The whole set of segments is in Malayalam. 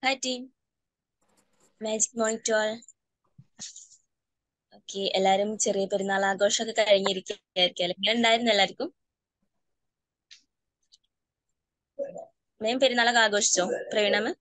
Hi team, Magic Morning to all. Okay, എല്ലാരും ചെറിയ പെരുന്നാൾ ആഘോഷമൊക്കെ കഴിഞ്ഞിരിക്കുകയായിരിക്കും അല്ലെ? എങ്ങനെ ഉണ്ടായിരുന്നു എല്ലാവർക്കും? മേം പെരുന്നാളൊക്കെ ആഘോഷിച്ചോ പ്രവീണ മാം?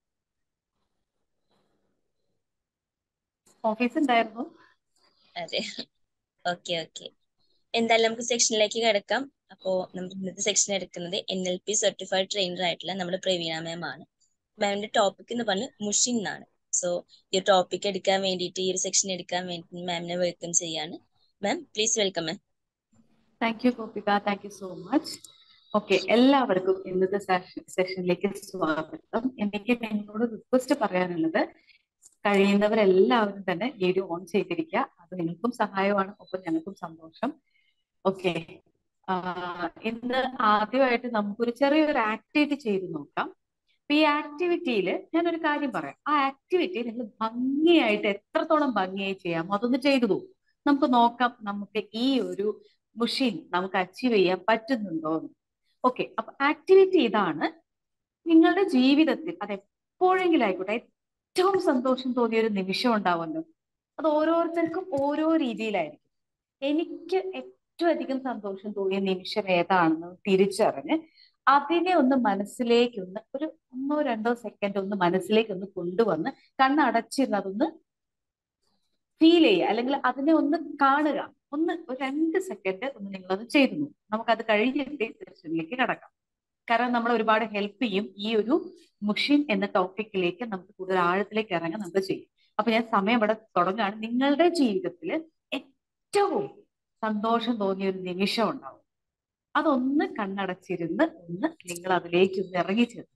ഓഫീസ് ഉണ്ടായിരുന്നു. അതെ, ഓക്കെ ഓക്കെ. എന്തായാലും നമുക്ക് സെക്ഷനിലേക്ക് കിടക്കാം. അപ്പോൾ നമ്മൾ ഇന്നത്തെ സെക്ഷൻ എടുക്കുന്നത് NLP സർട്ടിഫൈഡ് ട്രെയിനർ ആയിട്ടുള്ള നമ്മുടെ പ്രവീണ മാം ആണ്. മാമിന്റെ ടോപ്പിക് എന്ന് പറഞ്ഞ് മുഷിൻ എന്നാണ്. സോ ഈ ടോപ്പിക് എടുക്കാൻ വേണ്ടിയിട്ട്, ഈ ഒരു സെക്ഷൻ എടുക്കാൻ വേണ്ടി മാമിനെ വെൽക്കം ചെയ്യാണ്. Ma'am please welcome ma'am. Thank you Gopika, thank you so much. Okay, എല്ലാവർക്കും ഇന്നത്തെ സെഷനിലേക്ക് സ്വാഗതം. എനിക്ക് നിങ്ങളോട് റിക്വസ്റ്റ് പറയാനുള്ളത്, കഴിയുന്നവരെല്ലാവരും തന്നെ വീഡിയോ ഓൺ ചെയ്തിരിക്കുക. അത് നിങ്ങൾക്കും സഹായമാണ്, ഒപ്പം ഞങ്ങൾക്കും സന്തോഷം. ഓക്കെ, ഇന്ന് ആദ്യമായിട്ട് നമുക്കൊരു ചെറിയൊരു ആക്ടിവിറ്റി ചെയ്ത് നോക്കാം. അപ്പൊ ഈ ആക്ടിവിറ്റിയിൽ ഞാനൊരു കാര്യം പറയാം. ആ ആക്ടിവിറ്റി നിങ്ങൾ ഭംഗിയായിട്ട് എത്രത്തോളം ഭംഗിയായി ചെയ്യാമോ അതൊന്ന് ചെയ്തു പോകും. നമുക്ക് നോക്കാം നമുക്ക് ഈ ഒരു മുഷിൻ നമുക്ക് അച്ചീവ് ചെയ്യാൻ പറ്റുന്നുണ്ടോ എന്ന്. ഓക്കെ, അപ്പൊ ആക്ടിവിറ്റി ഇതാണ്. നിങ്ങളുടെ ജീവിതത്തിൽ അത് എപ്പോഴെങ്കിലും ആയിക്കോട്ടെ, ഏറ്റവും സന്തോഷം തോന്നിയ ഒരു നിമിഷം ഉണ്ടാവുമല്ലോ. അത് ഓരോരുത്തർക്കും ഓരോ രീതിയിലായിരിക്കും. എനിക്ക് ഏറ്റവും അധികം സന്തോഷം തോന്നിയ നിമിഷം ഏതാണെന്ന് തിരിച്ചറിഞ്ഞ് അതിനെ ഒന്ന് മനസ്സിലേക്ക് ഒരു 1-2 സെക്കൻഡ് ഒന്ന് മനസ്സിലേക്ക് കൊണ്ടുവന്ന് കണ്ണടച്ചിരുന്ന് അതൊന്ന് ഫീൽ ചെയ്യുക, അല്ലെങ്കിൽ അതിനെ ഒന്ന് കാണുക. ഒരു 2 സെക്കൻഡ് നിങ്ങളത് ചെയ്തു നോക്കും. നമുക്കത് കഴിഞ്ഞിട്ട് സെഷനിലേക്ക് കടക്കാം. കാരണം നമ്മൾ ഒരുപാട് ഹെൽപ്പ് ചെയ്യും. ഈ ഒരു മുഷിൻ എന്ന ടോപ്പിക്കിലേക്ക് നമുക്ക് കൂടുതൽ ആഴത്തിലേക്ക് ഇറങ്ങാൻ നമുക്ക് ചെയ്യും. അപ്പൊ ഞാൻ സമയം ഇവിടെ തുടങ്ങുകയാണ്. നിങ്ങളുടെ ജീവിതത്തിൽ ഏറ്റവും സന്തോഷം തോന്നിയ ഒരു നിമിഷം ഉണ്ടാവും. അതൊന്ന് കണ്ണടച്ചിരുന്ന് നിങ്ങൾ അതിലേക്ക് ഇറങ്ങി ചേർന്നു.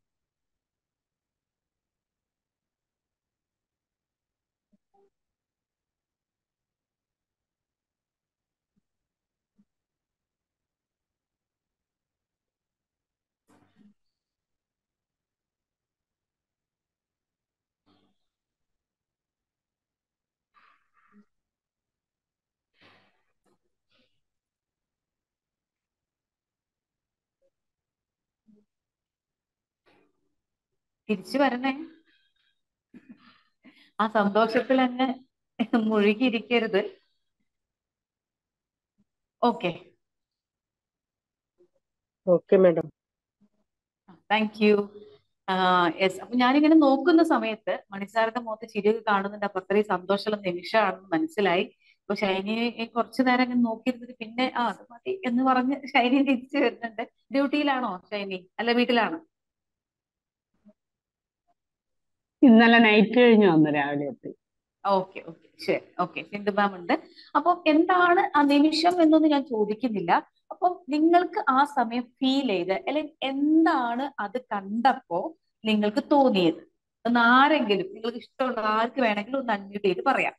തിരിച്ചു വരണേ, ആ സന്തോഷത്തിൽ അങ്ങ് മുഴുകിയിരിക്കരുത്. Okay okay madam, thank you. Yes, അപ്പൊ ഞാനിങ്ങനെ നോക്കുന്ന സമയത്ത് മണിസാറിന്റെ മുഖത്ത് ചിരിയൊക്കെ കാണുന്നുണ്ട്. അപ്പൊ അത്രയും സന്തോഷമുള്ള നിമിഷമാണെന്ന് മനസ്സിലായി. അപ്പൊ ഷൈനി കുറച്ചു നേരം ഇങ്ങനെ നോക്കിയിരുന്നിട്ട് പിന്നെ അത് മതി എന്ന് പറഞ്ഞ് ഷൈനി തിരിച്ചു വരുന്നുണ്ട്. ഡ്യൂട്ടിയിലാണോ ഷൈനി, അല്ല വീട്ടിലാണോ? ഇന്നലെ നൈറ്റ് കഴിഞ്ഞു വന്നു, രാവിലെ എത്തി. ഓക്കെ ഓക്കെ, ശരി. ഓക്കെ, സിന്ധു മാം ഉണ്ട്. അപ്പൊ എന്താണ് ആ നിമിഷം എന്നൊന്നും ഞാൻ ചോദിക്കുന്നില്ല. അപ്പൊ നിങ്ങൾക്ക് ആ സമയം ഫീൽ ചെയ്ത്, അല്ലെങ്കിൽ എന്താണ് അത് കണ്ടപ്പോ നിങ്ങൾക്ക് തോന്നിയത്? ഒന്ന് ആരെങ്കിലും, നിങ്ങൾക്ക് ഇഷ്ടമുള്ള ആർക്ക് വേണമെങ്കിലും ഒന്ന് അൺമ്യൂട്ട് ചെയ്ത് പറയാം.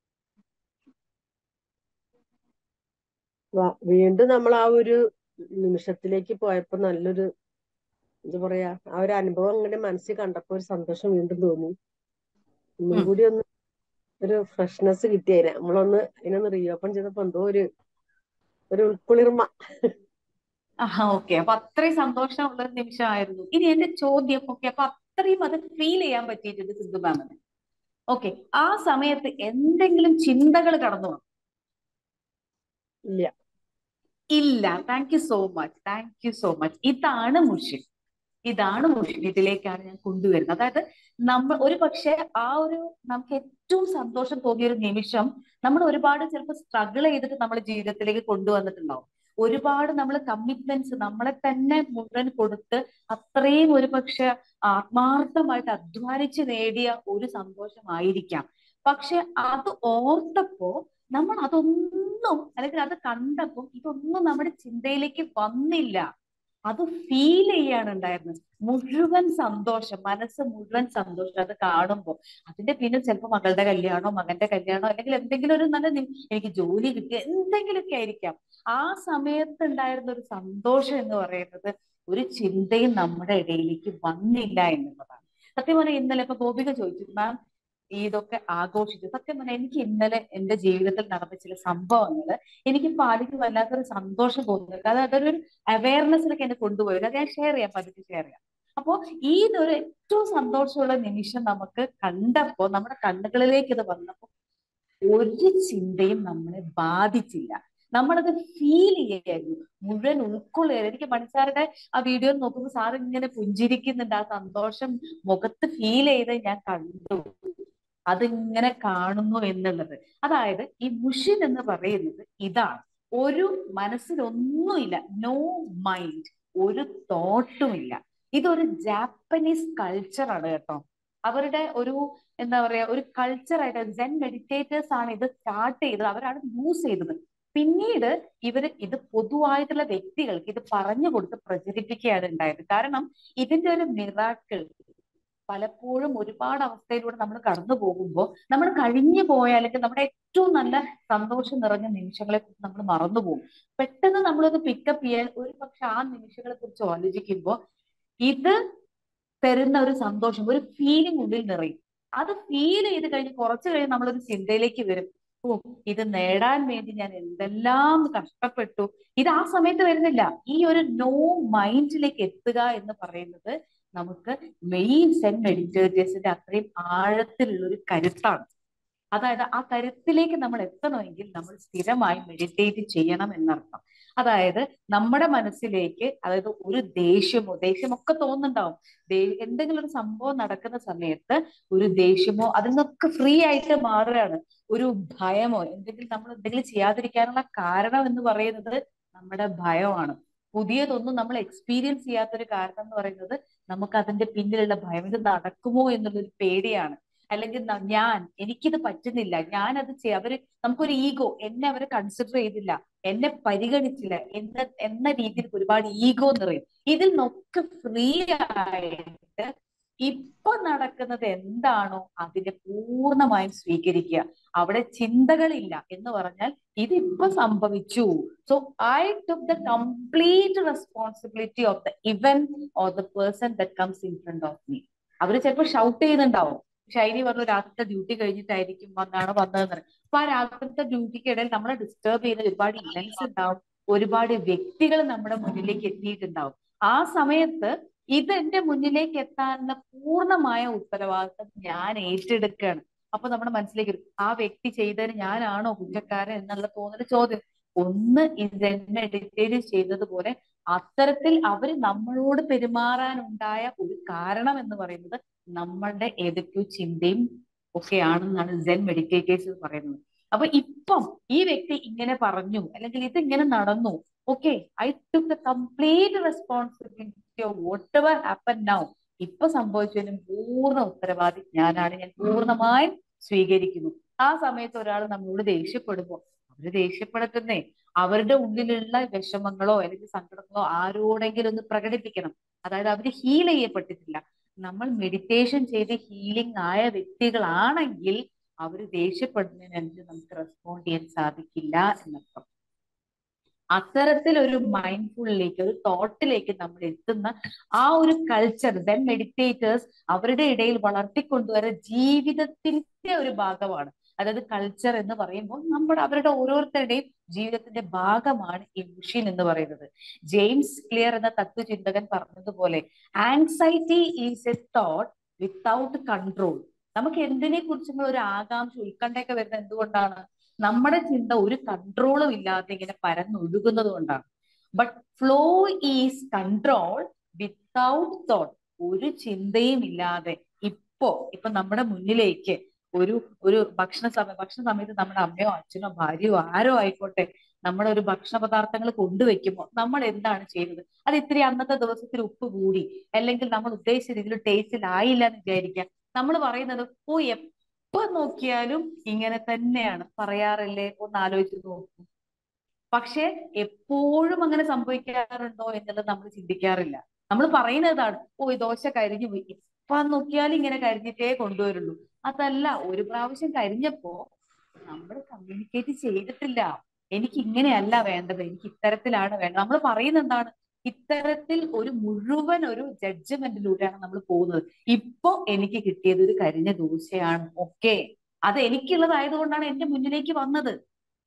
വീണ്ടും നമ്മൾ ആ ഒരു നിമിഷത്തിലേക്ക് പോയപ്പോ നല്ലൊരു, എന്താ പറയാ, ആ ഒരു അനുഭവം അങ്ങനെ മനസ്സിൽ കണ്ടപ്പോ ഒരു സന്തോഷം വീണ്ടും തോന്നി. ഒന്നും കൂടി ഒരു ഫ്രഷ്നെസ് കിട്ടിയതിനെ അതിനൊന്ന് റീഓപ്പൺ ചെയ്തപ്പോ എന്തോ ഒരു ഉൾക്കുളിർമ. ഓക്കെ, അപ്പൊ അത്രയും സന്തോഷമുള്ള ഒരു നിമിഷമായിരുന്നു. ഇനി എന്റെ ചോദ്യം, ഓക്കെ, അപ്പൊ അത്രയും അത് ഫീൽ ചെയ്യാൻ പറ്റിയിട്ടുണ്ട് സിന്ധു മാമിന്. ഓക്കെ, ആ സമയത്ത് എന്തെങ്കിലും ചിന്തകൾ കടന്നു വന്നു? ഇല്ല. ഇല്ല. Thank you so much, thank you so much. ഇതാണ് മുഷിൻ, ഇതിലേക്കാണ് ഞാൻ കൊണ്ടുവരുന്നത്. അതായത് നമ്മൾ ഒരു പക്ഷെ നമുക്ക് ഏറ്റവും സന്തോഷം തോന്നിയ ഒരു നിമിഷം നമ്മൾ ഒരുപാട് ചിലപ്പോൾ സ്ട്രഗിൾ ചെയ്തിട്ട് നമ്മുടെ ജീവിതത്തിലേക്ക് കൊണ്ടുവന്നിട്ടുണ്ടാവും. ഒരുപാട് നമ്മൾ കമ്മിറ്റ്മെന്റ്സ് നമ്മളെ തന്നെ മുഴുവൻ കൊടുത്ത് അത്രയും ഒരു പക്ഷെ ആത്മാർത്ഥമായിട്ട് അധ്വാനിച്ച് നേടിയ ഒരു സന്തോഷമായിരിക്കാം. പക്ഷെ അത് ഓർത്തപ്പോ നമ്മൾ അതൊന്നും, അല്ലെങ്കിൽ അത് കണ്ടപ്പോൾ ഇതൊന്നും നമ്മുടെ ചിന്തയിലേക്ക് വന്നില്ല. അത് ഫീൽ ചെയ്യാണ് ഉണ്ടായിരുന്നത്. മുഴുവൻ സന്തോഷം, മനസ്സ് മുഴുവൻ സന്തോഷം അത് കാണുമ്പോൾ. അതിന്റെ പിന്നെ ചിലപ്പോൾ മകളുടെ കല്യാണോ മകന്റെ കല്യാണോ, അല്ലെങ്കിൽ എന്തെങ്കിലും ഒരു എനിക്ക് ജോലി കിട്ടിയ എന്തെങ്കിലുമൊക്കെ ആയിരിക്കാം. ആ സമയത്ത് ഉണ്ടായിരുന്ന ഒരു സന്തോഷം എന്ന് പറയുന്നത് ഒരു ചിന്തയും നമ്മുടെ ഇടയിലേക്ക് വന്നില്ല എന്നുള്ളതാണ്. സത്യം പറഞ്ഞാൽ ഇന്നലെ ഇപ്പൊ ഗോപിക ചോദിച്ചു, മാം ഇതൊക്കെ ആഘോഷിച്ചു. സത്യം പറഞ്ഞാൽ എനിക്ക് ഇന്നലെ എന്റെ ജീവിതത്തിൽ നടന്ന ചില സംഭവങ്ങൾ എനിക്കിപ്പോ ആദ്യം വല്ലാത്തൊരു സന്തോഷം തോന്നുന്നുണ്ട്. അതൊരു അവയർനെസ്സിലൊക്കെ എന്നെ കൊണ്ടുപോയത്. അത് ഞാൻ ഷെയർ ചെയ്യാം, പതുക്കെ ഷെയർ ചെയ്യാം. അപ്പോ ഈ ഒരു ഏറ്റവും സന്തോഷമുള്ള നിമിഷം നമുക്ക് കണ്ടപ്പോ നമ്മുടെ കണ്ണുകളിലേക്ക് ഇത് വന്നപ്പോ ഒരു ചിന്തയും നമ്മളെ ബാധിച്ചില്ല. നമ്മളത് ഫീൽ ചെയ്യായിരുന്നു, മുഴുവൻ ഉൾക്കൊള്ളുകയായിരുന്നു. എനിക്ക് മണിസാറുടെ ആ വീഡിയോ നോക്കുമ്പോൾ സാർ ഇങ്ങനെ പുഞ്ചിരിക്കുന്നുണ്ട്, ആ സന്തോഷം മുഖത്ത് ഫീൽ ചെയ്ത് ഞാൻ കണ്ടു. അതിങ്ങനെ കാണുന്നു എന്നുള്ളത്, അതായത് ഈ മുഷിൻ എന്ന് പറയുന്നത് ഇതാണ്. ഒരു മനസ്സിലൊന്നുമില്ല, നോ മൈൻഡ്, ഒരു തോട്ടും ഇല്ല. ഇതൊരു ജാപ്പനീസ് കൾച്ചറാണ് കേട്ടോ. അവരുടെ ഒരു എന്താ പറയാ ഒരു കൾച്ചറായിട്ട് സെൻ മെഡിറ്റേറ്റേഴ്സ് ആണ് ഇത് സ്റ്റാർട്ട് ചെയ്തത്, അവരാണ് യൂസ് ചെയ്തത്. പിന്നീട് ഇവര് ഇത് പൊതുവായിട്ടുള്ള വ്യക്തികൾക്ക് ഇത് പറഞ്ഞു കൊടുത്ത് പ്രചരിപ്പിക്കുകയാണ് ഉണ്ടായത്. കാരണം ഇതിന്റെ ഒരു മിറാക്കിൾ പലപ്പോഴും ഒരുപാട് അവസ്ഥയിലൂടെ നമ്മൾ കടന്നു പോകുമ്പോൾ നമ്മൾ കഴിഞ്ഞു പോയ അല്ലെങ്കിൽ നമ്മുടെ ഏറ്റവും നല്ല സന്തോഷം നിറഞ്ഞ നിമിഷങ്ങളെ കുറിച്ച് നമ്മൾ മറന്നുപോകും. പെട്ടെന്ന് നമ്മളൊന്ന് പിക്കപ്പ് ചെയ്യാൻ ഒരു പക്ഷെ ആ നിമിഷങ്ങളെ കുറിച്ച് ആലോചിക്കുമ്പോൾ ഇത് തരുന്ന ഒരു സന്തോഷം, ഒരു ഫീലിംഗ് ഉള്ളിൽ നിറയും. അത് ഫീൽ ചെയ്ത് കഴിഞ്ഞ് കുറച്ചു കഴിഞ്ഞ് നമ്മളൊരു ചിന്തയിലേക്ക് വരും, ഓ ഇത് നേടാൻ വേണ്ടി ഞാൻ എന്തെല്ലാം കഷ്ടപ്പെട്ടു. ഇത് ആ സമയത്ത് വരുന്നില്ല. ഈ ഒരു നോ മൈൻഡിലേക്ക് എത്തുക എന്ന് പറയുന്നത് നമുക്ക് മെയിൻ സെൻ മെഡിറ്റേറ്റേഴ്സിന്റെ അത്രയും ആഴത്തിലുള്ള ഒരു കരുത്താണ്. അതായത് ആ കരുത്തിലേക്ക് നമ്മൾ എത്തണമെങ്കിൽ നമ്മൾ സ്ഥിരമായി മെഡിറ്റേറ്റ് ചെയ്യണം എന്നർത്ഥം. അതായത് നമ്മുടെ മനസ്സിലേക്ക്, അതായത് ഒരു ദേഷ്യമൊക്കെ തോന്നുന്നുണ്ടാവും. എന്തെങ്കിലും ഒരു സംഭവം നടക്കുന്ന സമയത്ത് ഒരു ദേഷ്യമോ അതിൽ നിന്നൊക്കെ ഫ്രീ ആയിട്ട് മാറുകയാണ്. ഒരു ഭയമോ നമ്മൾ എന്തെങ്കിലും ചെയ്യാതിരിക്കാനുള്ള കാരണം എന്ന് പറയുന്നത് നമ്മുടെ ഭയമാണ്. പുതിയതൊന്നും നമ്മൾ എക്സ്പീരിയൻസ് ചെയ്യാത്തൊരു കാരണം എന്ന് പറയുന്നത് നമുക്ക് അതിന്റെ പിന്നിലുള്ള ഭയം. ഇത് നടക്കുമോ എന്നുള്ളൊരു പേടിയാണ്. അല്ലെങ്കിൽ എനിക്കിത് പറ്റുന്നില്ല, ഞാനത് അവര് നമുക്കൊരു ഈഗോ, എന്നെ അവര് കൺസിഡർ ചെയ്തില്ല, എന്നെ പരിഗണിച്ചില്ല എന്ന രീതിയിൽ ഒരുപാട് ഈഗോ നിറയും. ഇതിൽ നിന്നൊക്കെ ഫ്രീ ആയിട്ട് ഇപ്പൊ നടക്കുന്നത് എന്താണോ അതിനെ പൂർണ്ണമായും സ്വീകരിക്കുക. അവിടെ ചിന്തകളില്ല എന്ന് പറഞ്ഞാൽ ഇതിപ്പോ സംഭവിച്ചു. So I took the complete responsibility of the event or the person that comes in front of me. അവര് ചിലപ്പോൾ ഷൗട്ട് ചെയ്യുന്നുണ്ടാവും. ഷൈനി പറഞ്ഞു രാത്രിത്തെ ഡ്യൂട്ടി കഴിഞ്ഞിട്ടായിരിക്കും വന്നതെന്ന് പറയും. അപ്പൊ ആ രാത്രിത്തെ ഡ്യൂട്ടിക്ക് ഇടയിൽ നമ്മളെ ഡിസ്റ്റർബ് ചെയ്യുന്ന ഒരുപാട് ഇവന്റ്സ് ഉണ്ടാവും, ഒരുപാട് വ്യക്തികൾ നമ്മുടെ മുന്നിലേക്ക് എത്തിയിട്ടുണ്ടാവും. ആ സമയത്ത് ഇത് എന്റെ മുന്നിലേക്ക് എത്താനുള്ള പൂർണ്ണമായ ഉത്തരവാദിത്തം ഞാൻ ഏറ്റെടുക്കുകയാണ്. അപ്പൊ നമ്മുടെ മനസ്സിലേക്ക് വരും, ആ വ്യക്തി ചെയ്തതിന് ഞാനാണോ കുറ്റക്കാരൻ എന്നുള്ള തോന്നുന്ന ചോദ്യം. ഒന്ന് ഇത് മെഡിറ്റേറ്റ് ചെയ്തതുപോലെ അത്തരത്തിൽ അവര് നമ്മളോട് പെരുമാറാനുണ്ടായ ഒരു കാരണം എന്ന് പറയുന്നത് നമ്മളുടെ ഏതൊക്കെയോ ചിന്തയും ഒക്കെയാണെന്നാണ് സെൻ മെഡിറ്റേറ്റേഴ്സ് പറയുന്നത്. അപ്പൊ ഇപ്പം ഈ വ്യക്തി ഇങ്ങനെ പറഞ്ഞു അല്ലെങ്കിൽ ഇത് ഇങ്ങനെ നടന്നു, okay, I took the complete responsibility of whatever happen now. ഇപ്പൊ സംഭവിച്ചതിനും പൂർണ്ണ ഉത്തരവാദി ഞാനാണ്, ഞാൻ പൂർണ്ണമായും സ്വീകരിക്കുന്നു. ആ സമയത്ത് ഒരാൾ നമ്മളോട് ദേഷ്യപ്പെടുമ്പോൾ അവര് ദേഷ്യപ്പെടുത്തുന്നേ അവരുടെ ഉള്ളിലുള്ള വിഷമങ്ങളോ അല്ലെങ്കിൽ സങ്കടങ്ങളോ ആരോടെങ്കിലും ഒന്ന് പ്രകടിപ്പിക്കണം. അതായത് അവര് ഹീൽ ചെയ്യപ്പെട്ടിട്ടില്ല. നമ്മൾ മെഡിറ്റേഷൻ ചെയ്ത് ഹീലിംഗ് ആയ വ്യക്തികളാണെങ്കിൽ അവർ ദേഷ്യപ്പെടുന്നതിനനുസരിച്ച് നമുക്ക് റെസ്പോണ്ട് ചെയ്യാൻ സാധിക്കില്ല എന്നർത്ഥം. അത്തരത്തിൽ ഒരു മൈൻഡ്ഫുള്ളിലേക്ക്, ഒരു തോട്ടിലേക്ക് നമ്മൾ എത്തുന്ന ആ ഒരു കൾച്ചർ ദെൻ മെഡിറ്റേറ്റേഴ്സ് അവരുടെ ഇടയിൽ വളർത്തിക്കൊണ്ടുവരുന്ന ജീവിതത്തിന്റെ ഒരു ഭാഗമാണ്. അതായത് കൾച്ചർ എന്ന് പറയുമ്പോൾ അവരുടെ ഓരോരുത്തരുടെയും ജീവിതത്തിന്റെ ഭാഗമാണ് ഈ മുഷിൻ എന്ന് പറയുന്നത്. ജെയിംസ് ക്ലിയർ എന്ന തത്വചിന്തകൻ പറഞ്ഞതുപോലെ anxiety is a thought without control. നമുക്ക് എന്തിനെ കുറിച്ചും ഒരു ആകാംക്ഷ, ഉത്കണ്ഠയൊക്കെ വരുന്നത് എന്തുകൊണ്ടാണ്? നമ്മുടെ ചിന്ത ഒരു കൺട്രോളും ഇല്ലാതെ ഇങ്ങനെ പരന്നൊഴുകുന്നത് കൊണ്ടാണ്. But flow is control without thought. ഒരു ചിന്തയും ഇല്ലാതെ ഇപ്പൊ നമ്മുടെ മുന്നിലേക്ക് ഒരു ഒരു ഭക്ഷണ സമയത്ത് നമ്മുടെ അമ്മയോ അച്ഛനോ ഭാര്യയോ ആരോ ആയിക്കോട്ടെ നമ്മുടെ ഒരു ഭക്ഷണ പദാർത്ഥങ്ങൾ കൊണ്ടുവയ്ക്കുമ്പോൾ നമ്മൾ എന്താണ് ചെയ്യുന്നത്? അത് ഇത്തിരി അന്നത്തെ ദിവസത്തിൽ ഉപ്പ് കൂടി അല്ലെങ്കിൽ നമ്മൾ ഉദ്ദേശിച്ച രീതിയിൽ ടേസ്റ്റിലായില്ല എന്ന് വിചാരിക്കാം. നമ്മൾ പറയുന്നത് ഓ എപ്പോ നോക്കിയാലും ഇങ്ങനെ തന്നെയാണ് പറയാറില്ലേ, ഒന്ന് ആലോചിച്ച് നോക്കൂ. പക്ഷെ എപ്പോഴും അങ്ങനെ സംഭവിക്കാറുണ്ടോ എന്നുള്ളത് നമ്മൾ ചിന്തിക്കാറില്ല. നമ്മൾ പറയുന്നതാണ് ഓ ഈ ദോശ കരിഞ്ഞു പോയി, ഇപ്പൊ നോക്കിയാലും ഇങ്ങനെ കരിഞ്ഞിട്ടേ കൊണ്ടുവരുള്ളൂ. അതല്ല, ഒരു പ്രാവശ്യം കരിഞ്ഞപ്പോ നമ്മൾ കമ്മ്യൂണിക്കേറ്റ് ചെയ്തിട്ടില്ല, എനിക്ക് ഇങ്ങനെയല്ല വേണ്ടത്, എനിക്ക് ഇത്തരത്തിലാണ് വേണ്ടത്. നമ്മൾ പറയുന്നത് എന്താണ്? ഇത്തരത്തിൽ ഒരു മുഴുവൻ ഒരു ജഡ്ജ്മെന്റിലൂടെയാണ് നമ്മൾ പോകുന്നത്. ഇപ്പൊ എനിക്ക് കിട്ടിയത് ഒരു കരിഞ്ഞ ദോശയാണ്, ഓക്കെ, അത് എനിക്കുള്ളതായത് കൊണ്ടാണ് എന്റെ മുന്നിലേക്ക് വന്നത്.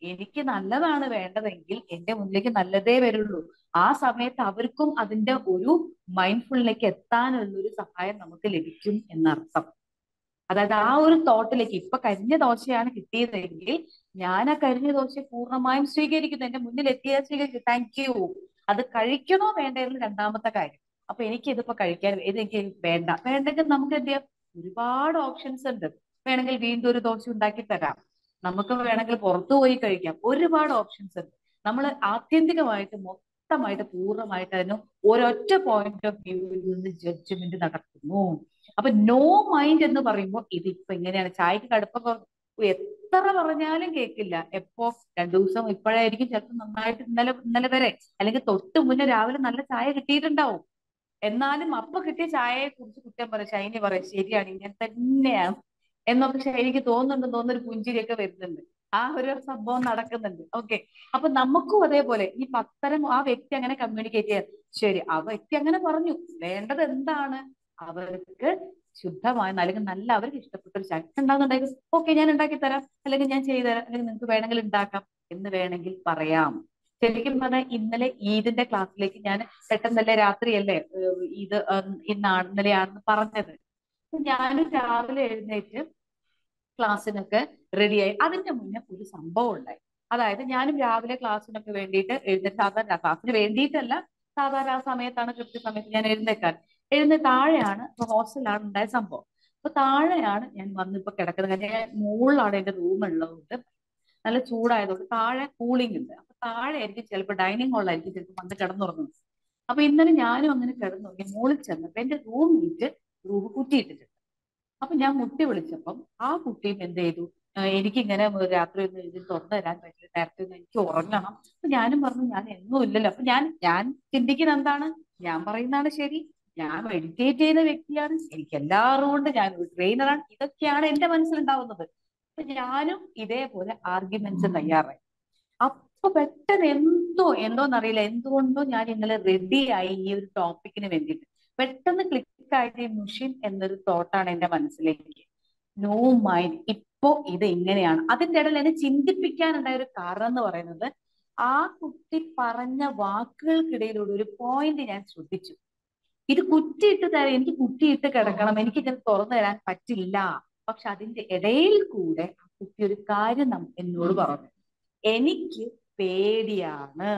എനിക്ക് നല്ലതാണ് വേണ്ടതെങ്കിൽ എന്റെ മുന്നിലേക്ക് നല്ലതേ വരുള്ളൂ. ആ സമയത്ത് അവർക്കും അതിന്റെ ഒരു മൈൻഡ്ഫുള്ളിലേക്ക് എത്താനുള്ള ഒരു സഹായം നമുക്ക് ലഭിക്കും എന്നർത്ഥം. അതായത് ആ ഒരു തോട്ടിലേക്ക്, ഇപ്പൊ കരിഞ്ഞ ദോശയാണ് കിട്ടിയതെങ്കിൽ ഞാൻ ആ കരിഞ്ഞ ദോശ പൂർണ്ണമായും സ്വീകരിക്കുന്നു, എന്റെ മുന്നിൽ എത്തിയാൽ സ്വീകരിക്കും, താങ്ക് യു. അത് കഴിക്കണോ വേണ്ടതെന്ന് രണ്ടാമത്തെ കാര്യം. അപ്പൊ എനിക്ക് ഇതിപ്പോ കഴിക്കാൻ ഇത് എനിക്ക് വേണ്ട, വേണ്ടെങ്കിൽ നമുക്ക് എന്ത് ചെയ്യാം, ഒരുപാട് ഓപ്ഷൻസ് ഉണ്ട്. വേണമെങ്കിൽ വീണ്ടും ഒരു ദോശ ഉണ്ടാക്കി തരാം, നമുക്ക് വേണമെങ്കിൽ പുറത്തു പോയി കഴിക്കാം, ഒരുപാട് ഓപ്ഷൻസ് ഉണ്ട്. നമ്മൾ ആത്യന്തികമായിട്ട് മൊത്തമായിട്ട് പൂർണ്ണമായിട്ട് അതിന് ഒരൊറ്റ പോയിന്റ് ഓഫ് വ്യൂവിൽ നിന്ന് ജഡ്ജ്മെന്റ് നടത്തുന്നു. അപ്പൊ നോ മൈൻഡ് എന്ന് പറയുമ്പോൾ ഇതിപ്പോ എങ്ങനെയാണ്, ചായക്ക് കടുപ്പം എത്ര പറഞ്ഞാലും കേൾക്കില്ല. എപ്പോ 2 ദിവസം ഇപ്പോഴായിരിക്കും ചിലപ്പോൾ നന്നായിട്ട് ഇന്നലെ വരെ അല്ലെങ്കിൽ തൊട്ട് മുന്നേ രാവിലെ നല്ല ചായ കിട്ടിയിട്ടുണ്ടാവും. എന്നാലും അപ്പൊ കിട്ടിയ ചായയെ കുറിച്ച് കുറ്റം പറയും, ഷൈനി പറയും ശരിയാണ് ഇങ്ങനെ തന്നെയാണ് എന്നൊക്കെ ഷൈനിക്ക് തോന്നുന്നുണ്ട്, തോന്നുന്നൊരു പുഞ്ചിരിയൊക്കെ വരുന്നുണ്ട്. ആ ഒരു സംഭവം നടക്കുന്നുണ്ട്. ഓക്കെ, അപ്പൊ നമുക്കും അതേപോലെ ഈ അത്തരം ആ വ്യക്തി അങ്ങനെ കമ്മ്യൂണിക്കേറ്റ് ചെയ്യാൻ, ശരി ആ വ്യക്തി അങ്ങനെ പറഞ്ഞു, വേണ്ടത് എന്താണ്, അവർക്ക് ശുദ്ധമായ അല്ലെങ്കിൽ നല്ല അവർക്ക് ഇഷ്ടപ്പെട്ട ഒരു ചായ ഉണ്ടാകുന്നുണ്ടെങ്കിൽ ഓക്കെ ഞാൻ ഉണ്ടാക്കി തരാം, അല്ലെങ്കിൽ ഞാൻ ചെയ്തു തരാം, അല്ലെങ്കിൽ നിങ്ങൾക്ക് വേണമെങ്കിൽ ഉണ്ടാക്കാം എന്ന് വേണമെങ്കിൽ പറയാം. ശരിക്കും പറഞ്ഞാൽ ഇന്നലെ ഈദിന്റെ ക്ലാസ്സിലേക്ക് ഞാൻ പെട്ടെന്നല്ലേ, രാത്രിയല്ലേ ഇത് ഇന്നാണ് ഇന്നലെയാണെന്ന് പറഞ്ഞത്. അപ്പൊ ഞാനും രാവിലെ എഴുന്നേറ്റ് ക്ലാസ്സിനൊക്കെ റെഡിയായി. അതിന്റെ മുന്നേ ഒരു സംഭവം ഉണ്ടായി. അതായത് ഞാനും രാവിലെ ക്ലാസ്സിനൊക്കെ വേണ്ടിയിട്ട് എഴുന്നേറ്റ്, സാധാരണ ക്ലാസ്സിന് വേണ്ടിയിട്ടല്ല, സാധാരണ ആ സമയത്താണ് കൃത്യസമയത്ത് ഞാൻ എഴുന്നേക്കാൻ. താഴെയാണ്, ഇപ്പൊ ഹോസ്റ്റലാണ് ഉണ്ടായ സംഭവം. അപ്പൊ താഴെയാണ് ഞാൻ വന്നിപ്പോ കിടക്കുന്നത്. കാര്യം ഞാൻ മുകളിലാണ് എന്റെ റൂം ഉള്ളതുകൊണ്ട് നല്ല ചൂടായതുകൊണ്ട് താഴെ കൂളിംഗ് ഉണ്ട്. അപ്പൊ താഴെ ആയിരിക്കും ചിലപ്പോൾ, ഡൈനിങ് ഹാളിലായിരിക്കും ചിലപ്പോൾ വന്ന് കിടന്നുറങ്ങുന്നത്. അപ്പൊ ഇന്നലെ ഞാനും അങ്ങനെ കിടന്നു നോക്കി. മുകളിൽ ചെന്നപ്പോ എന്റെ റൂം മീറ്റ് റൂം കുറ്റിയിട്ടിട്ടുണ്ട്. അപ്പൊ ഞാൻ മുട്ടി വിളിച്ചപ്പം ആ കുട്ടിയും എന്ത് ചെയ്തു, എനിക്കിങ്ങനെ രാത്രി ഒന്നും എഴുതി തുറന്നു തരാൻ പറ്റില്ല, നേരത്തെ ഒന്നും എനിക്ക് ഉറങ്ങണം. അപ്പൊ ഞാനും പറഞ്ഞു ഞാൻ എന്നും ഇല്ലല്ലോ. അപ്പൊ ഞാൻ ചിന്തിക്കുന്ന എന്താണ്, ഞാൻ പറയുന്നതാണ് ശരി, ഞാൻ മെഡിറ്റേറ്റ് ചെയ്യുന്ന വ്യക്തിയാണ്, എനിക്ക് എല്ലാവരും കൊണ്ട് ഞാൻ ഒരു ട്രെയിനറാണ്, ഇതൊക്കെയാണ് എന്റെ മനസ്സിലുണ്ടാവുന്നത്. അപ്പൊ ഞാനും ഇതേപോലെ ആർഗ്യുമെന്റ്സ് തയ്യാറായി. അപ്പൊ പെട്ടെന്ന് എന്തോന്നറിയില്ല, എന്തുകൊണ്ടോ ഞാൻ ഇന്നലെ റെഡിയായി ഈ ഒരു ടോപ്പിക്കിന് വേണ്ടിയിട്ട്. പെട്ടെന്ന് ക്ലിക്ക് ആയിട്ട് ഈ മുഷിൻ എന്നൊരു തോട്ടാണ് എന്റെ മനസ്സിലേക്ക്. നോ മൈൻഡ്, ഇപ്പോ ഇത് ഇങ്ങനെയാണ്. അതിന്റെ ഇടയിൽ എന്നെ ചിന്തിപ്പിക്കാനുണ്ടായ ഒരു കാരണം എന്ന് പറയുന്നത്, ആ കുട്ടി പറഞ്ഞ വാക്കുകൾക്കിടയിലൂടെ ഒരു പോയിന്റ് ഞാൻ ശ്രദ്ധിച്ചു. ഇത് കുറ്റിയിട്ട് തരാം, എനിക്ക് കുറ്റിയിട്ട് കിടക്കണം, എനിക്ക് ഇങ്ങനെ തുറന്നു തരാൻ പറ്റില്ല. പക്ഷെ അതിന്റെ ഇടയിൽ കൂടെ ആ കുട്ടി ഒരു കാര്യം എന്നോട് പറഞ്ഞു, എനിക്ക് പേടിയാണ്.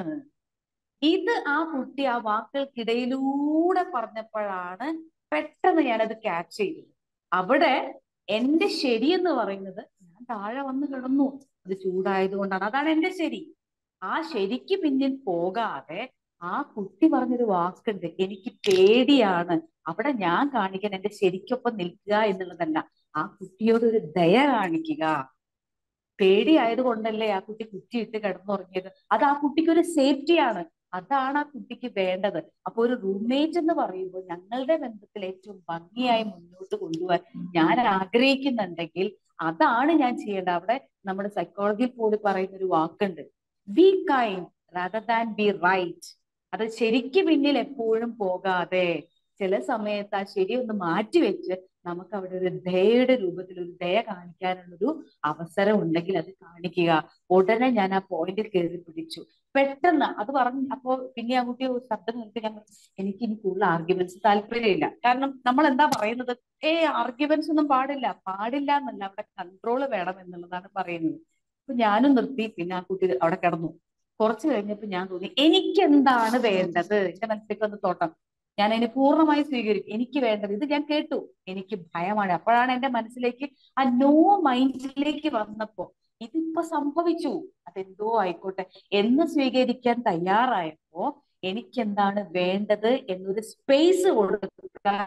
ഇത് ആ കുട്ടി ആ വാക്കുകൾക്കിടയിലൂടെ പറഞ്ഞപ്പോഴാണ് പെട്ടെന്ന് ഞാനത് ക്യാച്ച് ചെയ്തത്. അവിടെ എന്റെ ശരി എന്ന് പറയുന്നത്, ഞാൻ താഴെ വന്ന് കിടന്നു, അത് ചൂടായത് കൊണ്ടാണ്, അതാണ് എന്റെ ശരി. ആ ശരിക്ക് പിന്നിൽ പോകാതെ ആ കുട്ടി പറഞ്ഞൊരു വാക്കുണ്ട്, എനിക്ക് പേടിയാണ്. അവിടെ ഞാൻ കാണിക്കാൻ എന്റെ ശരിക്കൊപ്പം നിൽക്കുക എന്നുള്ളതല്ല, ആ കുട്ടിയോട് ഒരു ദയ കാണിക്കുക. പേടിയായത് കൊണ്ടല്ലേ ആ കുട്ടി കുറ്റിയിട്ട് കിടന്നുറങ്ങിയത്, അത് ആ കുട്ടിക്ക് ഒരു സേഫ്റ്റിയാണ്, അതാണ് ആ കുട്ടിക്ക് വേണ്ടത്. അപ്പൊ ഒരു റൂംമേറ്റ് എന്ന് പറയുമ്പോൾ ഞങ്ങളുടെ ബന്ധത്തിൽ ഏറ്റവും ഭംഗിയായി മുന്നോട്ട് കൊണ്ടുപോകാൻ ഞാൻ ആഗ്രഹിക്കുന്നുണ്ടെങ്കിൽ അതാണ് ഞാൻ ചെയ്യേണ്ടത്. അവിടെ നമ്മുടെ സൈക്കോളജിയിൽ പോലും പറയുന്ന ഒരു വാക്കുണ്ട്, be kind rather than be right. അത് ശരിക്ക് പിന്നിൽ എപ്പോഴും പോകാതെ ചില സമയത്ത് ആ ശരി ഒന്ന് മാറ്റിവെച്ച് നമുക്ക് അവിടെ ഒരു ദയയുടെ രൂപത്തിൽ ഒരു ദയ കാണിക്കാനുള്ളൊരു അവസരം ഉണ്ടെങ്കിൽ അത് കാണിക്കുക. ഉടനെ ഞാൻ ആ പോയിന്റിൽ കയറി പിടിച്ചു. പെട്ടെന്ന് അത് പറഞ്ഞു. അപ്പോ പിന്നെ ആ കുട്ടി ശബ്ദം നിർത്തി ഞാൻ പറഞ്ഞു, എനിക്ക് ഇനി കൂടുതൽ ആർഗ്യുമെന്റ്സ് താല്പര്യമില്ല. കാരണം നമ്മൾ എന്താ പറയുന്നത്, ആർഗ്യുമെന്റ്സ് ഒന്നും പാടില്ല, പാടില്ല എന്നല്ല, അവിടെ കൺട്രോൾ വേണം എന്നുള്ളതാണ് പറയുന്നത്. അപ്പൊ ഞാനും നിർത്തി. പിന്നെ ആ കുട്ടി അവിടെ കിടന്നു. കുറച്ച് കഴിഞ്ഞപ്പോ ഞാൻ തോന്നി, എനിക്ക് എന്താണ് വേണ്ടത്, എന്റെ മനസ്സിലേക്ക് വന്ന് തോട്ടം, ഞാൻ അതിനെ പൂർണ്ണമായി സ്വീകരിക്കും. എനിക്ക് വേണ്ടത് ഇത് ഞാൻ കേട്ടു, എനിക്ക് ഭയമാണ്. അപ്പോഴാണ് എന്റെ മനസ്സിലേക്ക് ആ നോ മൈൻഡിലേക്ക് വന്നപ്പോ, ഇതിപ്പോ സംഭവിച്ചു, അതെന്തോ ആയിക്കോട്ടെ എന്ന് സ്വീകരിക്കാൻ തയ്യാറായപ്പോ എനിക്ക് എന്താണ് വേണ്ടത് എന്നൊരു സ്പേസ് കൊടുക്കാൻ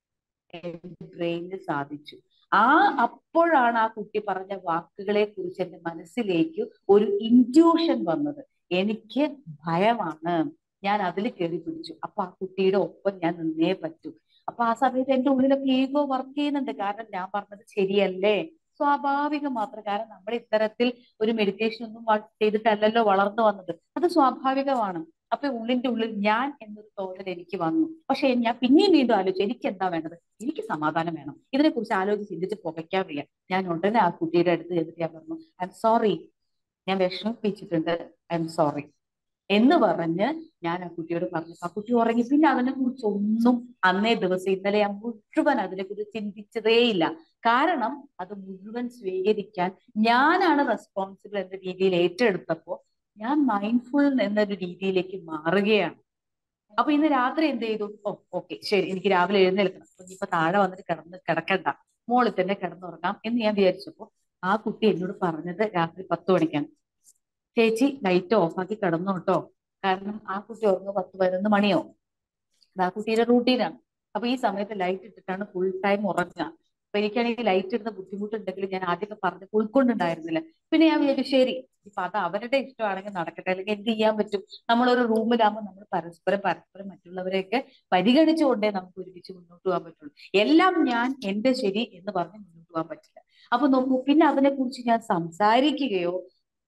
എന്റെ ബ്രെയിനിന് സാധിച്ചു. ആ അപ്പോഴാണ് ആ കുട്ടി പറഞ്ഞ വാക്കുകളെ കുറിച്ച് എന്റെ മനസ്സിലേക്ക് ഒരു ഇൻറ്റ്യൂഷൻ വന്നത്, എനിക്ക് ഭയമാണ്, ഞാൻ അതിൽ കയറി പിടിച്ചു. അപ്പൊ ആ കുട്ടിയുടെ ഒപ്പം ഞാൻ നിന്നേ പറ്റൂ. അപ്പൊ ആ സമയത്ത് എന്റെ ഉള്ളിലൊക്കെ ഈഗോ വർക്ക് ചെയ്യുന്നുണ്ട്, കാരണം ഞാൻ പറഞ്ഞത് ശരിയല്ലേ, സ്വാഭാവികം മാത്രം. കാരണം നമ്മൾ ഇത്തരത്തിൽ ഒരു മെഡിറ്റേഷൻ ഒന്നും ചെയ്തിട്ടല്ലല്ലോ വളർന്നു വന്നത്, അത് സ്വാഭാവികമാണ്. അപ്പൊ ഉള്ളിന്റെ ഉള്ളിൽ ഞാൻ എന്നൊരു തോന്നൽ എനിക്ക് വന്നു. പക്ഷെ ഞാൻ പിന്നെയും വീണ്ടും ആലോചിച്ചു, എനിക്ക് എന്താ വേണ്ടത്, എനിക്ക് സമാധാനം വേണം. ഇതിനെ കുറിച്ച് ആലോചിച്ച് ചിന്തിച്ച് പുകയ്ക്കാൻ വയ്യ. ഞാൻ ഉടനെ ആ കുട്ടിയുടെ അടുത്ത് ചെന്നിട്ട് ഞാൻ പറഞ്ഞു, ഐ എം സോറി, ഞാൻ വിഷമിപ്പിച്ചിട്ടുണ്ട്, ഐ എം സോറി എന്ന് പറഞ്ഞ് ഞാൻ ആ കുട്ടിയോട് പറഞ്ഞു. ആ കുട്ടി ഉറങ്ങി. പിന്നെ അതിനെ കുറിച്ച് ഒന്നും അന്നേ ദിവസം ഇന്നലെ ഞാൻ മുഴുവൻ അതിനെക്കുറിച്ച് ചിന്തിച്ചതേയില്ല. കാരണം അത് മുഴുവൻ സ്വീകരിക്കാൻ ഞാനാണ് റെസ്പോൺസിബിൾ എന്ന രീതിയിൽ ഏറ്റെടുത്തപ്പോ ഞാൻ മൈൻഡ്ഫുൾ എന്നൊരു രീതിയിലേക്ക് മാറുകയാണ്. അപ്പൊ ഇന്ന് രാത്രി എന്ത് ചെയ്തു? ഓക്കെ ശരി, എനിക്ക് രാവിലെ എഴുന്നേൽക്കണം, അപ്പൊ ഇനിയിപ്പൊ താഴെ വന്നിട്ട് കിടക്കണ്ട, മോളിൽ തന്നെ കിടന്നുറങ്ങാം എന്ന് ഞാൻ വിചാരിച്ചപ്പോ ആ കുട്ടി എന്നോട് പറഞ്ഞത് രാത്രി 10 മണിക്കാണ്, ചേച്ചി ലൈറ്റ് ഓഫ് ആക്കി കിടന്നു കേട്ടോ. കാരണം ആ കുട്ടി ഉറങ്ങുക 10-11 മണിയാവും. അത് ആ കുട്ടിയുടെ റൂട്ടീനാണ്. അപ്പൊ ഈ സമയത്ത് ലൈറ്റ് ഇട്ടിട്ടാണ് ഫുൾ ടൈം ഉറങ്ങുക. അപ്പൊ എനിക്കാണെങ്കിൽ ലൈറ്റ് ഇടുന്ന ബുദ്ധിമുട്ടുണ്ടെങ്കിൽ ഞാൻ ആദ്യമൊക്കെ പറഞ്ഞ് ഉൾക്കൊണ്ടുണ്ടായിരുന്നില്ല. പിന്നെ ഞാൻ വിചാരിച്ചു ശരി, ഇപ്പൊ അത് അവരുടെ ഇഷ്ടമാണെങ്കിൽ നടക്കട്ടെ, അല്ലെങ്കിൽ എന്ത് ചെയ്യാൻ പറ്റും. നമ്മളൊരു റൂമിലാകുമ്പോൾ നമ്മൾ പരസ്പരം മറ്റുള്ളവരെയൊക്കെ പരിഗണിച്ചുകൊണ്ടേ നമുക്ക് ഒരുമിച്ച് മുന്നോട്ട് പോകാൻ പറ്റുള്ളൂ. എല്ലാം ഞാൻ എന്റെ ശരി എന്ന് പറഞ്ഞ് മുന്നോട്ട് പോകാൻ പറ്റില്ല. അപ്പൊ നോക്കൂ, പിന്നെ അതിനെക്കുറിച്ച് ഞാൻ സംസാരിക്കുകയോ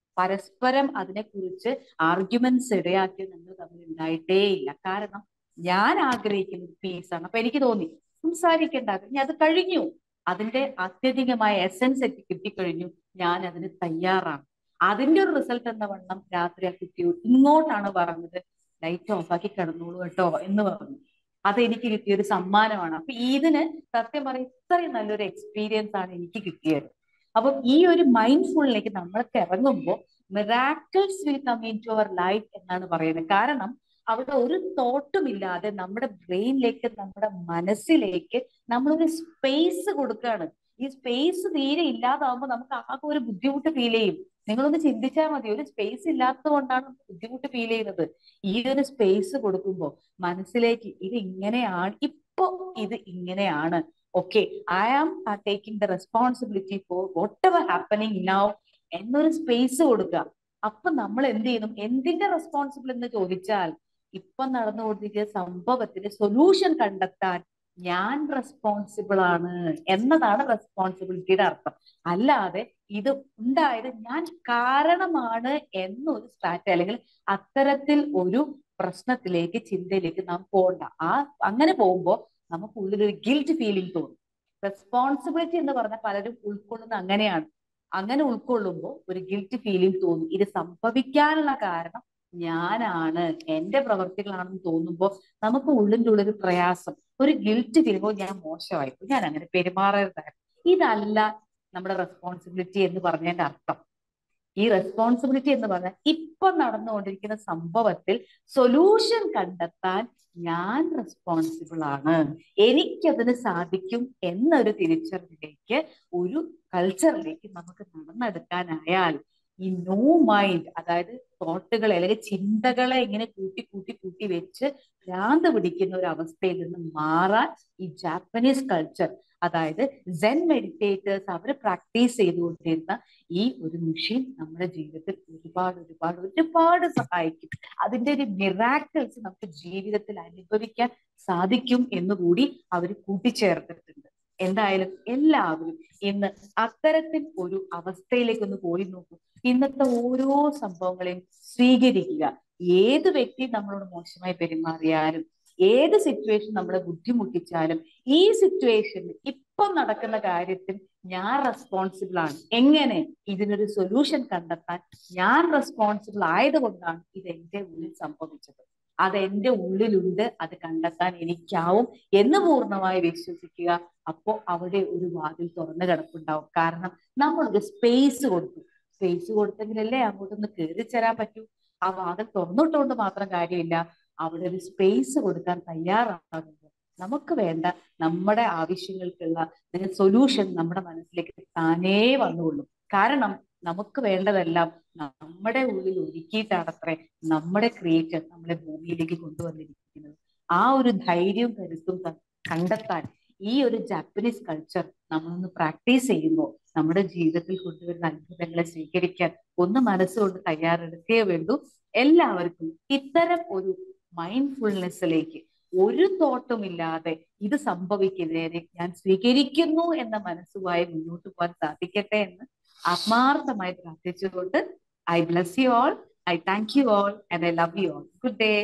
പരസ്പരം അതിനെക്കുറിച്ച് ആർഗ്യുമെന്റ്സ് ഇടയാക്കി നമ്മൾ തമ്മിൽ ഉണ്ടായിട്ടേ ഇല്ല. കാരണം ഞാൻ ആഗ്രഹിക്കുന്നത് പീസാണ്. അപ്പൊ എനിക്ക് തോന്നി സംസാരിക്കേണ്ട, ഇനി അത് കഴിഞ്ഞു, അതിന്റെ അത്യധികമായ എസൻസ് എനിക്ക് കിട്ടിക്കഴിഞ്ഞു, ഞാൻ അതിന് തയ്യാറാണ്. അതിന്റെ ഒരു റിസൾട്ട് എന്ന വണ്ണം രാത്രി ആ കുട്ടിയോട് ഇങ്ങോട്ടാണ് പറഞ്ഞത്, ലൈറ്റ് ഓഫ് ആക്കി കിടന്നോളൂ കേട്ടോ എന്ന് പറഞ്ഞു. അത് എനിക്ക് കിട്ടിയ ഒരു സമ്മാനമാണ്. അപ്പൊ ഇതിന് സത്യം പറയും ഇത്രയും നല്ലൊരു എക്സ്പീരിയൻസ് ആണ് എനിക്ക് കിട്ടിയത്. അപ്പൊ ഈ ഒരു മൈൻഡ്ഫുള്ളിലേക്ക് നമ്മൾക്ക് ഇറങ്ങുമ്പോൾ miracles will come into our life എന്നാണ് പറയുന്നത്. കാരണം അവിടെ ഒരു തോട്ടും ഇല്ലാതെ നമ്മുടെ ബ്രെയിനിലേക്ക്, നമ്മുടെ മനസ്സിലേക്ക് നമ്മളൊരു സ്പേസ് കൊടുക്കുകയാണ്. ഈ സ്പേസ് തീരെ ഇല്ലാതാവുമ്പോൾ നമുക്ക് ആകെ ഒരു ബുദ്ധിമുട്ട് ഫീൽ ചെയ്യും. നിങ്ങളൊന്ന് ചിന്തിച്ചാൽ മതി, ഒരു സ്പേസ് ഇല്ലാത്തത് കൊണ്ടാണ് ബുദ്ധിമുട്ട് ഫീൽ ചെയ്യുന്നത്. ഈ ഒരു സ്പേസ് കൊടുക്കുമ്പോൾ മനസ്സിലേക്ക് ഇത് ഇങ്ങനെയാണ്, ഇപ്പൊ ഇത് ഇങ്ങനെയാണ്, okay I am taking the responsibility for whatever happening now എന്നൊരു സ്പേസ് കൊടുക്കുക. അപ്പൊ നമ്മൾ എന്ത് ചെയ്യുന്നു? എന്തിന്റെ റെസ്പോൺസിബിൾ എന്ന് ചോദിച്ചാൽ ഇപ്പൊ നടന്നുകൊണ്ടിരിക്കുന്ന സംഭവത്തിന് സൊല്യൂഷൻ കണ്ടെത്താൻ ഞാൻ റെസ്പോൺസിബിൾ ആണ് എന്നതാണ് റെസ്പോൺസിബിലിറ്റിയുടെ അർത്ഥം. അല്ലാതെ ഇത് ഉണ്ടായത് ഞാൻ കാരണമാണ് എന്നൊരു സ്ട്രാറ്റജി അല്ലെങ്കിൽ അത്തരത്തിൽ ഒരു പ്രശ്നത്തിലേക്ക്, ചിന്തയിലേക്ക് നാം പോകണ്ട. അങ്ങനെ പോകുമ്പോൾ നമുക്ക് ഉള്ളിലൊരു ഗിൽറ്റ് ഫീലിംഗ് തോന്നും. റെസ്പോൺസിബിലിറ്റി എന്ന് പറഞ്ഞാൽ പലരും ഉൾക്കൊള്ളുന്ന അങ്ങനെയാണ്. അങ്ങനെ ഉൾക്കൊള്ളുമ്പോൾ ഒരു ഗിൽറ്റ് ഫീലിംഗ് തോന്നും. ഇത് സംഭവിക്കാനുള്ള കാരണം ഞാനാണ്, എന്റെ പ്രവർത്തികളാണെന്ന് തോന്നുമ്പോൾ നമുക്ക് ഉള്ളിൻ്റെ ഉള്ളൊരു പ്രയാസം, ഒരു ഗിൽറ്റ് ഫീലിംഗ്, ഞാൻ മോശമായിപ്പോ, ഞാൻ അങ്ങനെ പെരുമാറരുതായിരുന്നു. ഇതല്ല നമ്മുടെ റെസ്പോൺസിബിലിറ്റി എന്ന് പറഞ്ഞതിന്റെ അർത്ഥം. ഈ റെസ്പോൺസിബിലിറ്റി എന്ന് പറഞ്ഞാൽ ഇപ്പൊ നടന്നുകൊണ്ടിരിക്കുന്ന സംഭവത്തിൽ സൊല്യൂഷൻ കണ്ടെത്താൻ ഞാൻ റെസ്പോൺസിബിൾ ആണ്, എനിക്കതിന് സാധിക്കും എന്നൊരു തിരിച്ചറിവിലേക്ക്, ഒരു കൾച്ചറിലേക്ക് നമുക്ക് നടന്നെടുക്കാനായാൽ ഈ നോ മൈൻഡ്, അതായത് തോട്ടുകളെ അല്ലെങ്കിൽ ചിന്തകളെ ഇങ്ങനെ കൂട്ടി കൂട്ടി കൂട്ടി വെച്ച് ഭ്രാന്ത് പിടിക്കുന്ന ഒരു അവസ്ഥയിൽ നിന്ന് മാറാൻ ഈ ജാപ്പനീസ് കൾച്ചർ, അതായത് സെൻ മെഡിറ്റേറ്റേഴ്സ് അവർ പ്രാക്ടീസ് ചെയ്തുകൊണ്ടിരുന്ന ഈ ഒരു മെഷീൻ നമ്മുടെ ജീവിതത്തിൽ ഒരുപാട് ഒരുപാട് ഒരുപാട് സഹായിക്കും. അതിന്റെ ഒരു മിറാക്കിൾസ് നമുക്ക് ജീവിതത്തിൽ അനുഭവിക്കാൻ സാധിക്കും എന്നുകൂടി അവർ കൂട്ടിച്ചേർത്തിട്ടുണ്ട്. എന്തായാലും എല്ലാവരും ഇന്ന് അത്തരത്തിൽ ഒരു അവസ്ഥയിലേക്ക് ഒന്ന് പോയി നോക്കൂ. ഇന്നത്തെ ഓരോ സംഭവങ്ങളെയും സ്വീകരിക്കുക. ഏത് വ്യക്തി നമ്മളോട് മോശമായി പെരുമാറിയാലും, ഏത് സിറ്റുവേഷൻ നമ്മളെ ബുദ്ധിമുട്ടിച്ചാലും, ഈ സിറ്റുവേഷനിൽ ഇപ്പം നടക്കുന്ന കാര്യത്തിൽ ഞാൻ റെസ്പോൺസിബിൾ ആണ്. എങ്ങനെ? ഇതിനൊരു സൊല്യൂഷൻ കണ്ടെത്താൻ ഞാൻ റെസ്പോൺസിബിൾ ആയതുകൊണ്ടാണ് ഇത് എന്റെ ഉള്ളിൽ സംഭവിച്ചത്. അത് എന്റെ ഉള്ളിലുണ്ട്, അത് കണ്ടെത്താൻ എനിക്കാവും എന്ന് പൂർണ്ണമായി വിശ്വസിക്കുക. അപ്പോ അവിടെ ഒരു വാതിൽ തുറന്നു കിടപ്പുണ്ടാവും. കാരണം നമ്മളൊരു സ്പേസ് കൊടുത്തു. സ്പേസ് കൊടുത്തെങ്കിലല്ലേ അങ്ങോട്ടൊന്ന് കയറി ചേരാൻ പറ്റൂ. ആ വാതിൽ തുറന്നിട്ടുകൊണ്ട് മാത്രം കാര്യമില്ല, അവിടെ ഒരു സ്പേസ് കൊടുക്കാൻ തയ്യാറാകുമ്പോൾ നമുക്ക് വേണ്ട നമ്മുടെ ആവശ്യങ്ങൾക്കുള്ള സൊല്യൂഷൻ നമ്മുടെ മനസ്സിലേക്ക് താനേ വന്നുകൊള്ളും. കാരണം നമുക്ക് വേണ്ടതെല്ലാം നമ്മുടെ ഉള്ളിൽ ഒരുക്കിയിട്ടാണത്രേ നമ്മുടെ ക്രിയേറ്റർ നമ്മളെ ഭൂമിയിലേക്ക് കൊണ്ടുവന്നിരിക്കുന്നത്. ആ ഒരു ധൈര്യവും കരുത്തും കണ്ടെത്താൻ ഈ ഒരു ജാപ്പനീസ് കൾച്ചർ നമ്മളൊന്ന് പ്രാക്ടീസ് ചെയ്യുമ്പോൾ നമ്മുടെ ജീവിതത്തിൽ കൊണ്ടുവരുന്ന അത്ഭുതങ്ങളെ സ്വീകരിക്കാൻ ഒന്ന് മനസ്സുകൊണ്ട് തയ്യാറെടുക്കേ വേണ്ടൂ. എല്ലാവർക്കും ഇത്തരം ഒരു മൈൻഡ്ഫുൾനെസ്സിലേക്ക് ഒരു തോട്ടുമില്ലാതെ ഇത് സംഭവിക്കുന്നതിനെ ഞാൻ സ്വീകരിക്കുന്നു എന്ന മനസ്സുമായി മുന്നോട്ട് പോകാൻ സാധിക്കട്ടെ എന്ന് ആത്മാർത്ഥമായി പ്രാർത്ഥിച്ചുകൊണ്ട് I bless you all, I thank you all and I love you all. Good day.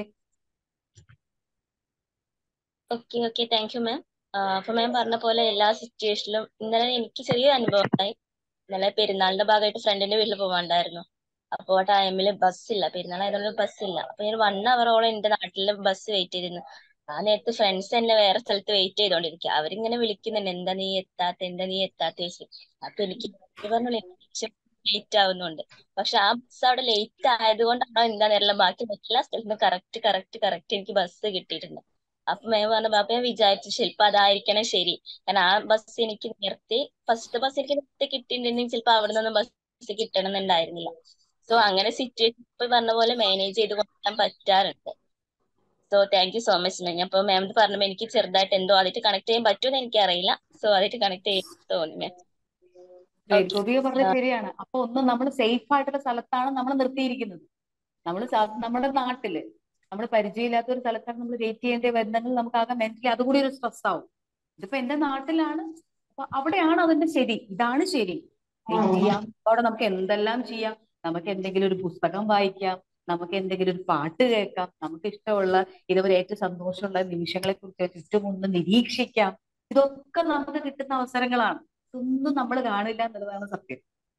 Okay thank you ma'am. അപ്പൊ മാം പറഞ്ഞ പോലെ എല്ലാ സിറ്റുവേഷനിലും ഇന്നലെ എനിക്ക് ചെറിയൊരു അനുഭവം ഉണ്ടായി. ഇന്നലെ പെരുന്നാളിന്റെ ഭാഗമായിട്ട് ഫ്രണ്ടിന്റെ വീട്ടിൽ പോകാണ്ടായിരുന്നു. അപ്പോൾ ആ ടൈമിൽ ബസ്സില്ല, പെരുന്നാളായതുകൊണ്ട് ബസ്സില്ല. അപ്പൊ ഞാൻ 1 അവറോളം എന്റെ നാട്ടിലെ ബസ് വെയിറ്റ് ചെയ്തിരുന്നു. ആ നേരത്ത് ഫ്രണ്ട്സ് എന്നെ വേറെ സ്ഥലത്ത് വെയിറ്റ് ചെയ്തോണ്ടിരിക്കുക. അവരിങ്ങനെ വിളിക്കുന്നുണ്ട്, എന്താ നീ എത്താത്ത ചോദിച്ചു. അപ്പൊ എനിക്ക് പറഞ്ഞു ലേറ്റ് ആവുന്നുണ്ട്. പക്ഷെ ആ ബസ് അവിടെ ലേറ്റ് ആയതുകൊണ്ടാണോ എന്താണെന്നറിയില്ല, ബാക്കി എല്ലാ സ്ഥലത്തും കറക്റ്റ് കറക്റ്റ് കറക്റ്റ് എനിക്ക് ബസ് കിട്ടിയിട്ടുണ്ട്. അപ്പൊ മേം പറഞ്ഞു, അപ്പൊ ഞാൻ വിചാരിച്ചു ചിലപ്പോ അതായിരിക്കണം ശരി. കാരണം ആ ബസ് എനിക്ക് നേരത്തെ, ഫസ്റ്റ് ബസ് എനിക്ക് നേരത്തെ കിട്ടിയിട്ടുണ്ടെങ്കിൽ ചിലപ്പോ അവിടെ നിന്നും ബസ് കിട്ടണം എന്നുണ്ടായിരുന്നില്ല. സോ അങ്ങനെ സിറ്റുവേഷൻ ഇപ്പൊ പറഞ്ഞ പോലെ മാനേജ് ചെയ്ത് കൊണ്ടുപോകാൻ പറ്റാറുണ്ട്. So thank you so much ma'am. ഞാൻ ഇപ്പൊ മാം പറഞ്ഞപ്പോൾ എനിക്ക് ചെറുതായിട്ട് എന്തോ അതിട്ട് കണക്ട് ചെയ്യാൻ പറ്റുമെന്ന് എനിക്കറിയില്ല. സോ അതിട്ട് കണക്ട് ചെയ്യാൻ തോന്നി മാം. ഗോപിക പറഞ്ഞത് ശരിയാണ്. അപ്പൊ ഒന്ന് നമ്മൾ സേഫ് ആയിട്ടുള്ള സ്ഥലത്താണ് നമ്മൾ നിർത്തിയിരിക്കുന്നത്. നമ്മുടെ നാട്ടില് നമ്മൾ പരിചയമില്ലാത്ത ഒരു സ്ഥലത്താണ് നമ്മൾ വെയിറ്റ് ചെയ്യേണ്ടി വരുന്നെങ്കിൽ നമുക്ക് ആകെ മെന്റലി അതുകൂടി ഒരു സ്ട്രെസ് ആവും. ഇതിപ്പോ എന്റെ നാട്ടിലാണ്, അപ്പൊ അവിടെയാണ് അതിന്റെ ശരി, ഇതാണ് ശരി. വെയിറ്റ് ചെയ്യാം, അവിടെ നമുക്ക് എന്തെല്ലാം ചെയ്യാം. നമുക്ക് എന്തെങ്കിലും ഒരു പുസ്തകം വായിക്കാം, നമുക്ക് എന്തെങ്കിലും ഒരു പാട്ട് കേൾക്കാം, നമുക്ക് ഇഷ്ടമുള്ള ഇതുവരെ ഏറ്റവും സന്തോഷമുള്ള നിമിഷങ്ങളെ കുറിച്ച് ചുറ്റും ഒന്ന് നിരീക്ഷിക്കാം. ഇതൊക്കെ നമുക്ക് കിട്ടുന്ന അവസരങ്ങളാണ്. ഇതൊന്നും നമ്മൾ കാണില്ല എന്നുള്ളതാണ് സത്യം.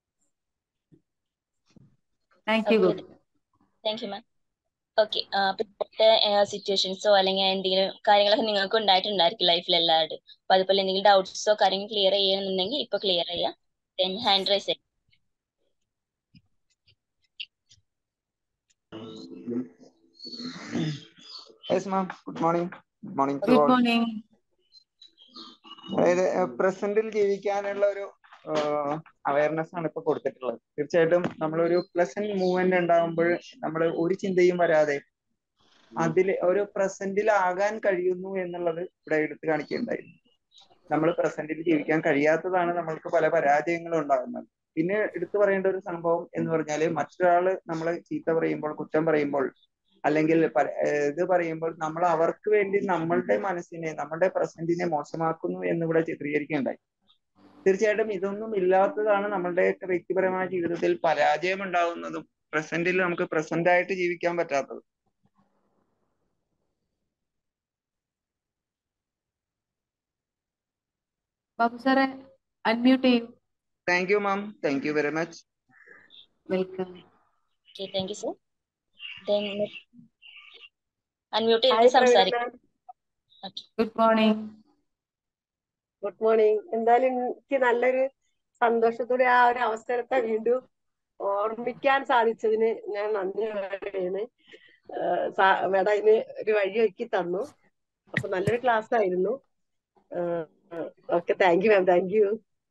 Thank you Gopi. Thank you ma'am. Okay, ഇപ്പോഴത്തെ സിറ്റുവേഷൻസോ അല്ലെങ്കിൽ എന്തെങ്കിലും കാര്യങ്ങളൊക്കെ നിങ്ങൾക്ക് ഉണ്ടായിട്ടുണ്ടായിരിക്കും ലൈഫിൽ എല്ലാവരും. അപ്പൊ അതുപോലെ എന്തെങ്കിലും ഡൗട്ട്സോ കാര്യങ്ങൾ ക്ലിയർ ചെയ്യണമെന്നുണ്ടെങ്കിൽ ഇപ്പൊ ക്ലിയർ ചെയ്യാം. ഹാൻഡ് റൈസ് ചെയ്യാം. Yes ma'am, good morning. Good morning to good all. Morning. അതായത് പ്രസന്റിൽ ജീവിക്കാനുള്ള ഒരു അവയർനെസ് ആണ് ഇപ്പൊ കൊടുത്തിട്ടുള്ളത്. തീർച്ചയായിട്ടും നമ്മളൊരു പ്ലസന്റ് മൂവ്മെന്റ് ഉണ്ടാകുമ്പോൾ നമ്മൾ ഒരു ചിന്തയും വരാതെ അതിൽ ഒരു പ്രസന്റിലാകാൻ കഴിയുന്നു എന്നുള്ളത് ഇവിടെ എടുത്തു കാണിക്കുകയുണ്ടായിരുന്നു. നമ്മൾ പ്രസന്റിൽ ജീവിക്കാൻ കഴിയാത്തതാണ് നമ്മൾക്ക് പല പരാജയങ്ങളും ഉണ്ടാകുന്നത്. പിന്നെ എടുത്തു പറയേണ്ട ഒരു സംഭവം എന്ന് പറഞ്ഞാല് മറ്റൊരാള് നമ്മളെ ചീത്ത പറയുമ്പോൾ, കുറ്റം പറയുമ്പോൾ, അല്ലെങ്കിൽ ഇത് പറയുമ്പോൾ നമ്മൾ അവർക്ക് വേണ്ടി നമ്മളുടെ മനസ്സിനെ, നമ്മുടെ പ്രസന്റിനെ മോശമാക്കുന്നു എന്നിവിടെ ചിത്രീകരിക്കുകയുണ്ടായി. തീർച്ചയായിട്ടും ഇതൊന്നും ഇല്ലാത്തതാണ് നമ്മളുടെയൊക്കെ വ്യക്തിപരമായ ജീവിതത്തിൽ പരാജയം ഉണ്ടാകുന്നതും പ്രസന്റിൽ നമുക്ക് പ്രസന്റ് ആയിട്ട് ജീവിക്കാൻ പറ്റാത്തത്. ബാബു സാറെ അൺമ്യൂട്ട് ചെയ്യൂ. Thank you ma'am, thank you very much. Welcome. Okay, thank you sir. Unmute ചെയ്തിട്ട് സംസാരിക്കാം. Good morning. Good morning. എന്തായാലും എനിക്ക് നല്ലൊരു സന്തോഷത്തോടെ ആ ഒരു അവസരത്തെ വീണ്ടും ഓർമ്മിക്കാൻ സാധിച്ചതിന് ഞാൻ നന്ദി പറയുന്നു. മേഡം അതിന് ഒരു വഴി ഒരുക്കി തന്നു. അപ്പൊ നല്ലൊരു ക്ലാസ് ആയിരുന്നു. Okay, thank you ma'am, thank you.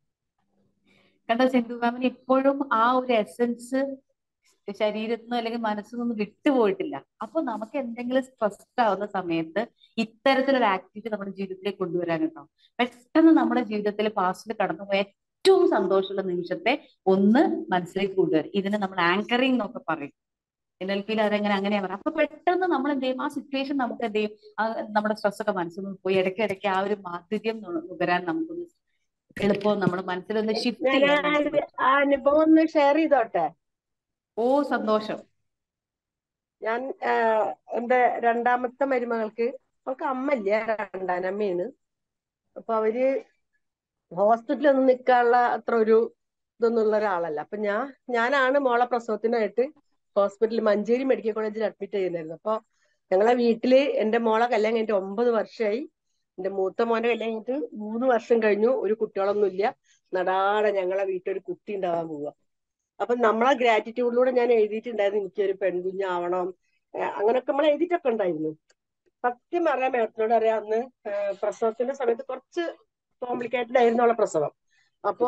കണ്ടോ സിന്ധു മാമിന് ഇപ്പോഴും ആ ഒരു എസൻസ് ശരീരത്തിൽ നിന്നോ അല്ലെങ്കിൽ മനസ്സിൽ നിന്നും വിട്ടുപോയിട്ടില്ല. അപ്പൊ നമുക്ക് എന്തെങ്കിലും സ്ട്രെസ്ഡ് ആവുന്ന സമയത്ത് ഇത്തരത്തിലൊരു ആക്ടിവിറ്റി നമ്മുടെ ജീവിതത്തിലേക്ക് കൊണ്ടുവരാനുണ്ടാവും. പെട്ടെന്ന് നമ്മുടെ ജീവിതത്തിൽ പാസ്റ്റിൽ കടന്നുപോയ ഏറ്റവും സന്തോഷമുള്ള നിമിഷത്തെ ഒന്ന് മനസ്സിലേക്ക് കൊണ്ടുവരും. ഇതിന് നമ്മൾ ആങ്കറിങ് എന്നൊക്കെ പറയും. NLP അതെങ്ങനെ അങ്ങനെയാ പറയാം. അപ്പൊ പെട്ടെന്ന് നമ്മൾ എന്ത് ചെയ്യും, ആ സിറ്റുവേഷൻ നമുക്ക് എന്ത് ചെയ്യും, നമ്മുടെ സ്ട്രെസ് ഒക്കെ മനസ്സിൽ നിന്ന് പോയി ഇടയ്ക്കിടയ്ക്ക് ആ ഒരു മാധുര്യം നുകരാൻ നമുക്കൊന്ന് എളുപ്പം നമ്മുടെ മനസ്സിലൊന്ന് ഷിഫ്റ്റ് ഞാൻ ചെയ്യാൻ നമുക്ക് പറ്റും. ആ അനുഭവം ഒന്ന് ഷെയർ ചെയ്തോട്ടെ. ഓ സന്തോഷം. ഞാൻ എന്റെ രണ്ടാമത്തെ മരുമകൾക്ക്, അവൾക്ക് അമ്മയില്ല, രണ്ടാനമ്മയാണ്. അപ്പൊ അവര് ഹോസ്പിറ്റലൊന്നും നിൽക്കാനുള്ള അത്ര ഒരു ഇതൊന്നുള്ള ഒരാളല്ല. അപ്പൊ ഞാനാണ് മോളെ പ്രസവത്തിനായിട്ട് ഹോസ്പിറ്റലിൽ മഞ്ചേരി മെഡിക്കൽ കോളേജിൽ അഡ്മിറ്റ് ചെയ്യുന്നായിരുന്നു. അപ്പൊ ഞങ്ങളെ വീട്ടില് എന്റെ മോളെ കല്യാണം കഴിഞ്ഞിട്ട് 9 വർഷമായി. എന്റെ മൂത്ത മോന്റെ കല്യാണം കഴിഞ്ഞിട്ട് 3 വർഷം കഴിഞ്ഞു. ഒരു കുട്ടികളൊന്നും ഇല്ല. നടാടെ ഞങ്ങളെ വീട്ടിൽ ഒരു കുട്ടി ഉണ്ടാവാൻ പോവുക. അപ്പൊ നമ്മളെ ഗ്രാറ്റിറ്റ്യൂഡിലൂടെ ഞാൻ എഴുതിയിട്ടുണ്ടായിരുന്നു എനിക്കൊരു പെൺകുഞ്ഞാവണം, അങ്ങനൊക്കെ നമ്മൾ എഴുതിയിട്ടൊക്കെ ഉണ്ടായിരുന്നു. സത്യം അറിയാൻ മേഡത്തിനോട് അറിയാം, അന്ന് പ്രസവത്തിന്റെ സമയത്ത് കുറച്ച് കോംപ്ലിക്കേറ്റഡ് ആയിരുന്നു അവളെ പ്രസവം. അപ്പോ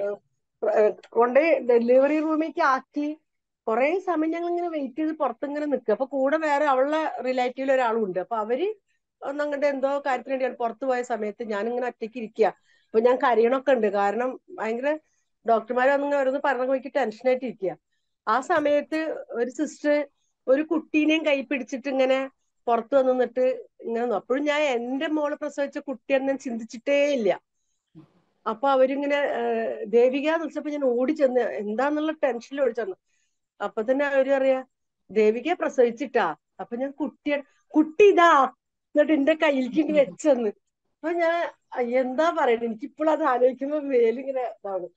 കൊണ്ട് ഡെലിവറി റൂമിലേക്ക് ആക്കി കുറെ സമയം ഞങ്ങൾ ഇങ്ങനെ വെയിറ്റ് ചെയ്ത് പുറത്തിങ്ങനെ നിൽക്കുക. അപ്പൊ കൂടെ വേറെ അവളുടെ റിലേറ്റീവിൽ ഒരാളും ഉണ്ട്. അപ്പൊ അവര് ഒന്നങ്ങോട്ട് എന്തോ കാര്യത്തിന് വേണ്ടി പുറത്തു പോയ സമയത്ത് ഞാനിങ്ങനെ ഒറ്റയ്ക്ക് ഇരിക്കുക. അപ്പൊ ഞാൻ കരയണൊക്കെ ഉണ്ട്, കാരണം ഭയങ്കര ഡോക്ടർമാരെ ഒന്നിങ്ങനെ ഓരോന്ന് പറഞ്ഞ എനിക്ക് ടെൻഷനായിട്ട് ഇരിക്കുക. ആ സമയത്ത് ഒരു സിസ്റ്റർ ഒരു കുട്ടീനെയും കൈ പിടിച്ചിട്ട് ഇങ്ങനെ പുറത്തു വന്ന് നിന്നിട്ട് ഇങ്ങനെ, അപ്പോഴും ഞാൻ എന്റെ മോള് പ്രസവിച്ച കുട്ടിയെന്ന് ചിന്തിച്ചിട്ടേ ഇല്ല. അപ്പൊ അവരിങ്ങനെ ദേവിക എന്ന് വിളിച്ചപ്പോ ഞാൻ ഓടിച്ചെന്ന് എന്താന്നുള്ള ടെൻഷനിൽ ഓടിച്ചെന്നു. അപ്പൊ തന്നെ അവര് പറയാ ദേവികയെ പ്രസവിച്ചിട്ടാ. അപ്പൊ ഞാൻ കുട്ടി ഇതാ എന്നിട്ട് എന്റെ കയ്യിലേക്ക് ഇങ്ങനെ വെച്ചെന്ന്. അപ്പൊ ഞാൻ എന്താ പറയണേ, എനിക്കിപ്പോഴും അത് ആലോചിക്കുമ്പോ മേലിങ്ങനെ ഇതാണ്.